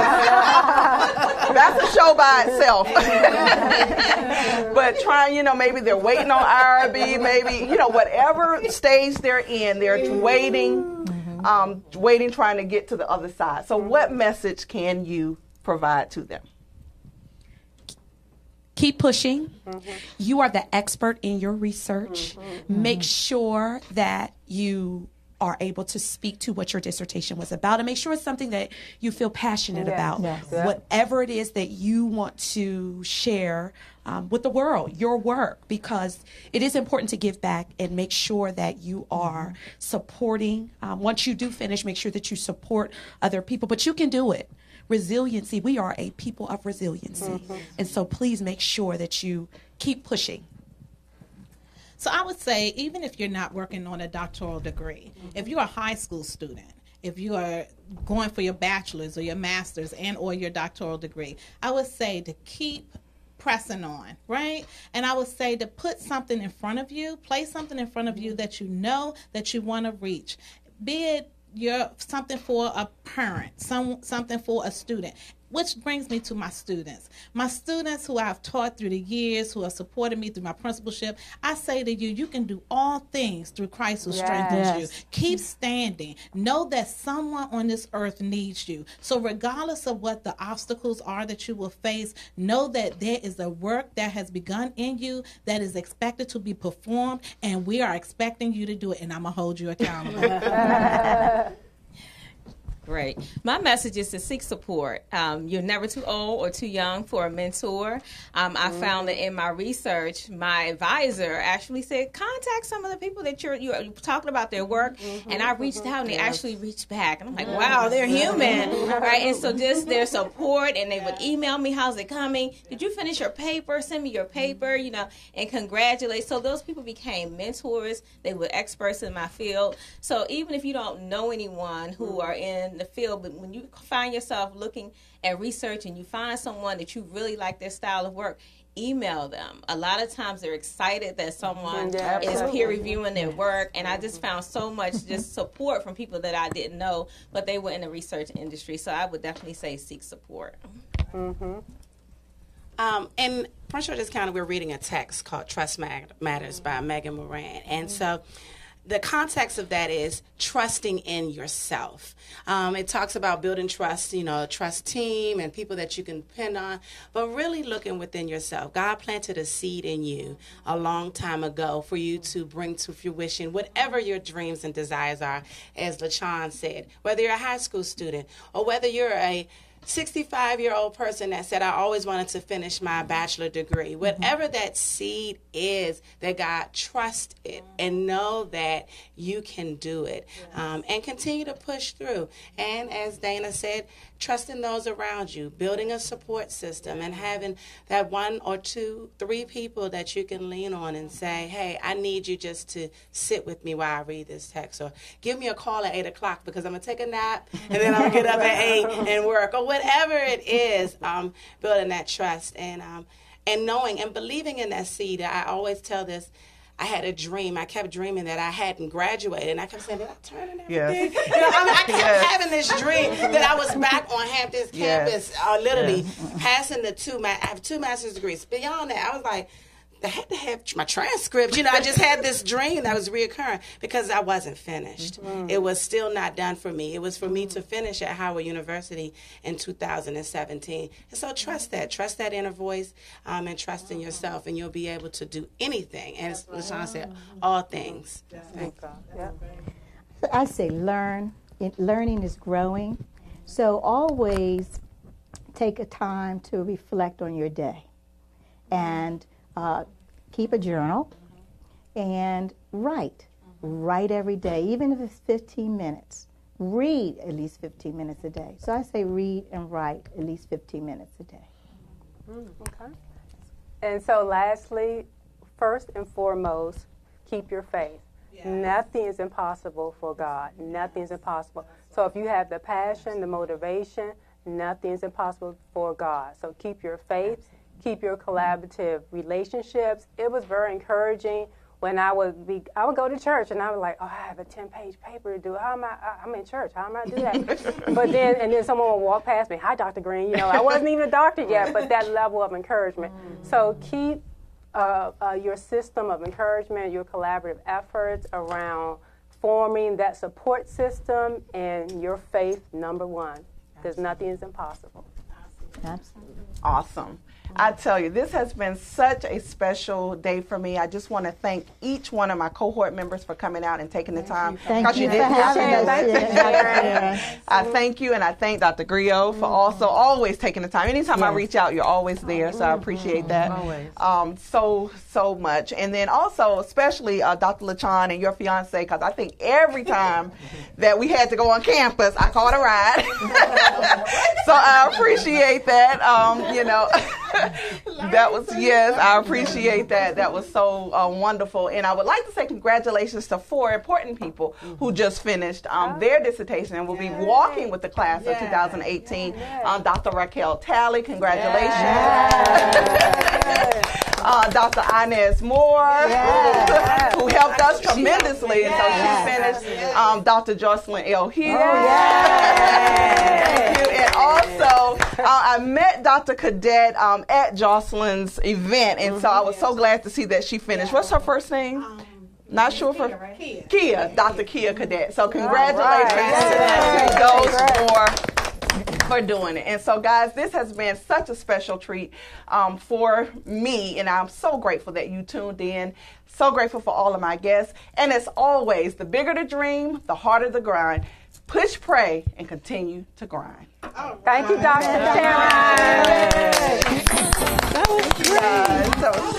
That's a show by itself. But trying, you know, maybe they're waiting on R B, maybe, you know, whatever stage they're in, they're waiting, um, waiting, trying to get to the other side. So what message can you provide to them? Keep pushing. Mm-hmm. You are the expert in your research. Mm-hmm. Make sure that you are able to speak to what your dissertation was about, and make sure it's something that you feel passionate yes. about. Yes. Whatever it is that you want to share um, with the world, your work, because it is important to give back and make sure that you are supporting. Um, once you do finish, make sure that you support other people, but you can do it. Resiliency, we are a people of resiliency. Mm-hmm. And so please make sure that you keep pushing. So I would say, even if you're not working on a doctoral degree, mm-hmm. if you're a high school student, if you are going for your bachelor's or your master's and or your doctoral degree, I would say to keep pressing on, right? And I would say to put something in front of you, place something in front of you that you know that you want to reach, be it You're something for a parent, some something for a student, which brings me to my students. My students who I've taught through the years, who have supported me through my principalship, I say to you, you can do all things through Christ who yes. strengthens yes. you. Keep standing. Know that someone on this earth needs you. So regardless of what the obstacles are that you will face, know that there is a work that has begun in you that is expected to be performed, and we are expecting you to do it, and I'm going to hold you accountable. Great. My message is to seek support. Um, you're never too old or too young for a mentor. Um, I mm-hmm. found that in my research, my advisor actually said, contact some of the people that you're, you're talking about their work. Mm-hmm. And I reached out, and they yes. actually reached back. And I'm like, wow, they're human. Right? And so just their support, and they would email me, how's it coming? Did you finish your paper? Send me your paper, you know, and congratulate. So those people became mentors. They were experts in my field. So even if you don't know anyone who are in the field, but when you find yourself looking at research and you find someone that you really like their style of work, email them. A lot of times they're excited that someone Yeah, is absolutely. peer reviewing their work, and I just found so much just support from people that I didn't know, but they were in the research industry. So I would definitely say seek support. Mm-hmm. Um, in Prince George's County, we're reading a text called Trust Matters by Megan Moran. And so the context of that is trusting in yourself. Um, it talks about building trust, you know, a trust team and people that you can depend on, but really looking within yourself. God planted a seed in you a long time ago for you to bring to fruition whatever your dreams and desires are, as LaChawn said, whether you're a high school student or whether you're a sixty-five-year-old person that said, I always wanted to finish my bachelor degree. Whatever that seed is, that God trust it and know that you can do it, um, and continue to push through. And as Dana said, trusting those around you, building a support system, and having that one or two, three people that you can lean on and say, hey, I need you just to sit with me while I read this text, or give me a call at eight o'clock because I'm going to take a nap and then I'll get up at eight and work, or whatever it is, um, building that trust and um, and knowing and believing in that seed. I always tell this. I had a dream. I kept dreaming that I hadn't graduated, and I kept saying, "Did I turn in everything?" Yes. You know, I, mean, I kept Yes. having this dream that I was back on Hampton's Yes. campus, uh, literally Yes. passing the two. Ma- I have two master's degrees. Beyond that, I was like, I had to have my transcript. You know, I just had this dream that was reoccurring because I wasn't finished. Mm-hmm. It was still not done for me. It was for me to finish at Howard University in two thousand seventeen. And so trust that. Trust that inner voice, um, and trust in yourself, and you'll be able to do anything. And as LaShawn said, all things. Yeah. I say learn. It, learning is growing. So always take a time to reflect on your day and uh, keep a journal and write. Write every day, even if it's fifteen minutes. Read at least fifteen minutes a day. So I say read and write at least fifteen minutes a day. Mm, okay. And so lastly, first and foremost, keep your faith. Nothing is impossible for God. Nothing is impossible. So if you have the passion, the motivation, nothing is impossible for God. So keep your faith, keep your collaborative relationships. It was very encouraging when I would be, I would go to church and I was like, oh, I have a ten-page paper to do. How am I, I'm in church. How am I do that? But then, and then someone would walk past me. Hi, Doctor Green. You know, I wasn't even a doctor yet, but that level of encouragement. So keep Uh, uh, your system of encouragement, your collaborative efforts around forming that support system, and your faith, number one, because nothing is impossible. Absolutely. Awesome. I tell you, this has been such a special day for me. I just want to thank each one of my cohort members for coming out and taking the time. Thank Because you for didn't have having to. us. Yes. I thank you, and I thank Doctor Griot for also always taking the time. Anytime I Yes. reach out, you're always there, so I appreciate that Always. um, so, so much. And then also, especially uh, Doctor LaChawn and your fiance, because I think every time that we had to go on campus, I caught a ride. So I appreciate that. Um, you know, that was, yes, I appreciate that. That was so uh, wonderful. And I would like to say congratulations to four important people who just finished um, their dissertation and will be walking with the class of two thousand eighteen. Um, Doctor Raquel Talley, congratulations. Uh, Doctor Inez Moore, Yes. who helped us tremendously until she finished. Um, Doctor Jocelyn L. Hughes. Thank you. And also, uh, I met Doctor Cadet um, at Jocelyn's event, and so I was so glad to see that she finished. What's her first name? Not sure for Kia, Kia, Doctor Kia Cadet. So congratulations to those four for doing it. And so, guys, this has been such a special treat um, for me, and I'm so grateful that you tuned in. So grateful for all of my guests. And as always, the bigger the dream, the harder the grind. Push, pray, and continue to grind. Oh, thank you, Doctor Sharon. That was great. That was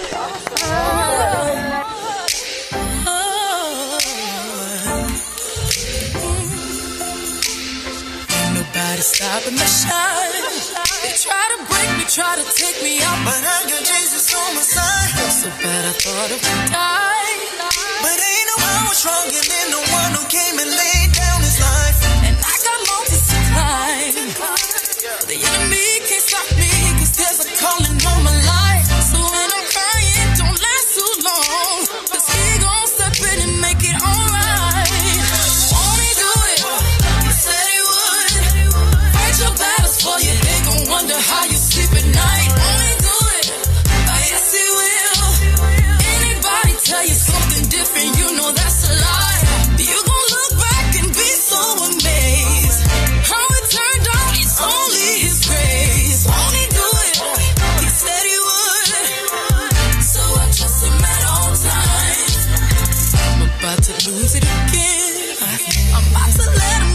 Nobody stopping my shine. They try to break me, try to take me out, but I got Jesus on my side. So bad I thought I would die, but ain't no power stronger than the one who came and laid down his life. And I got multitudes about to lose it again. I'm about to let him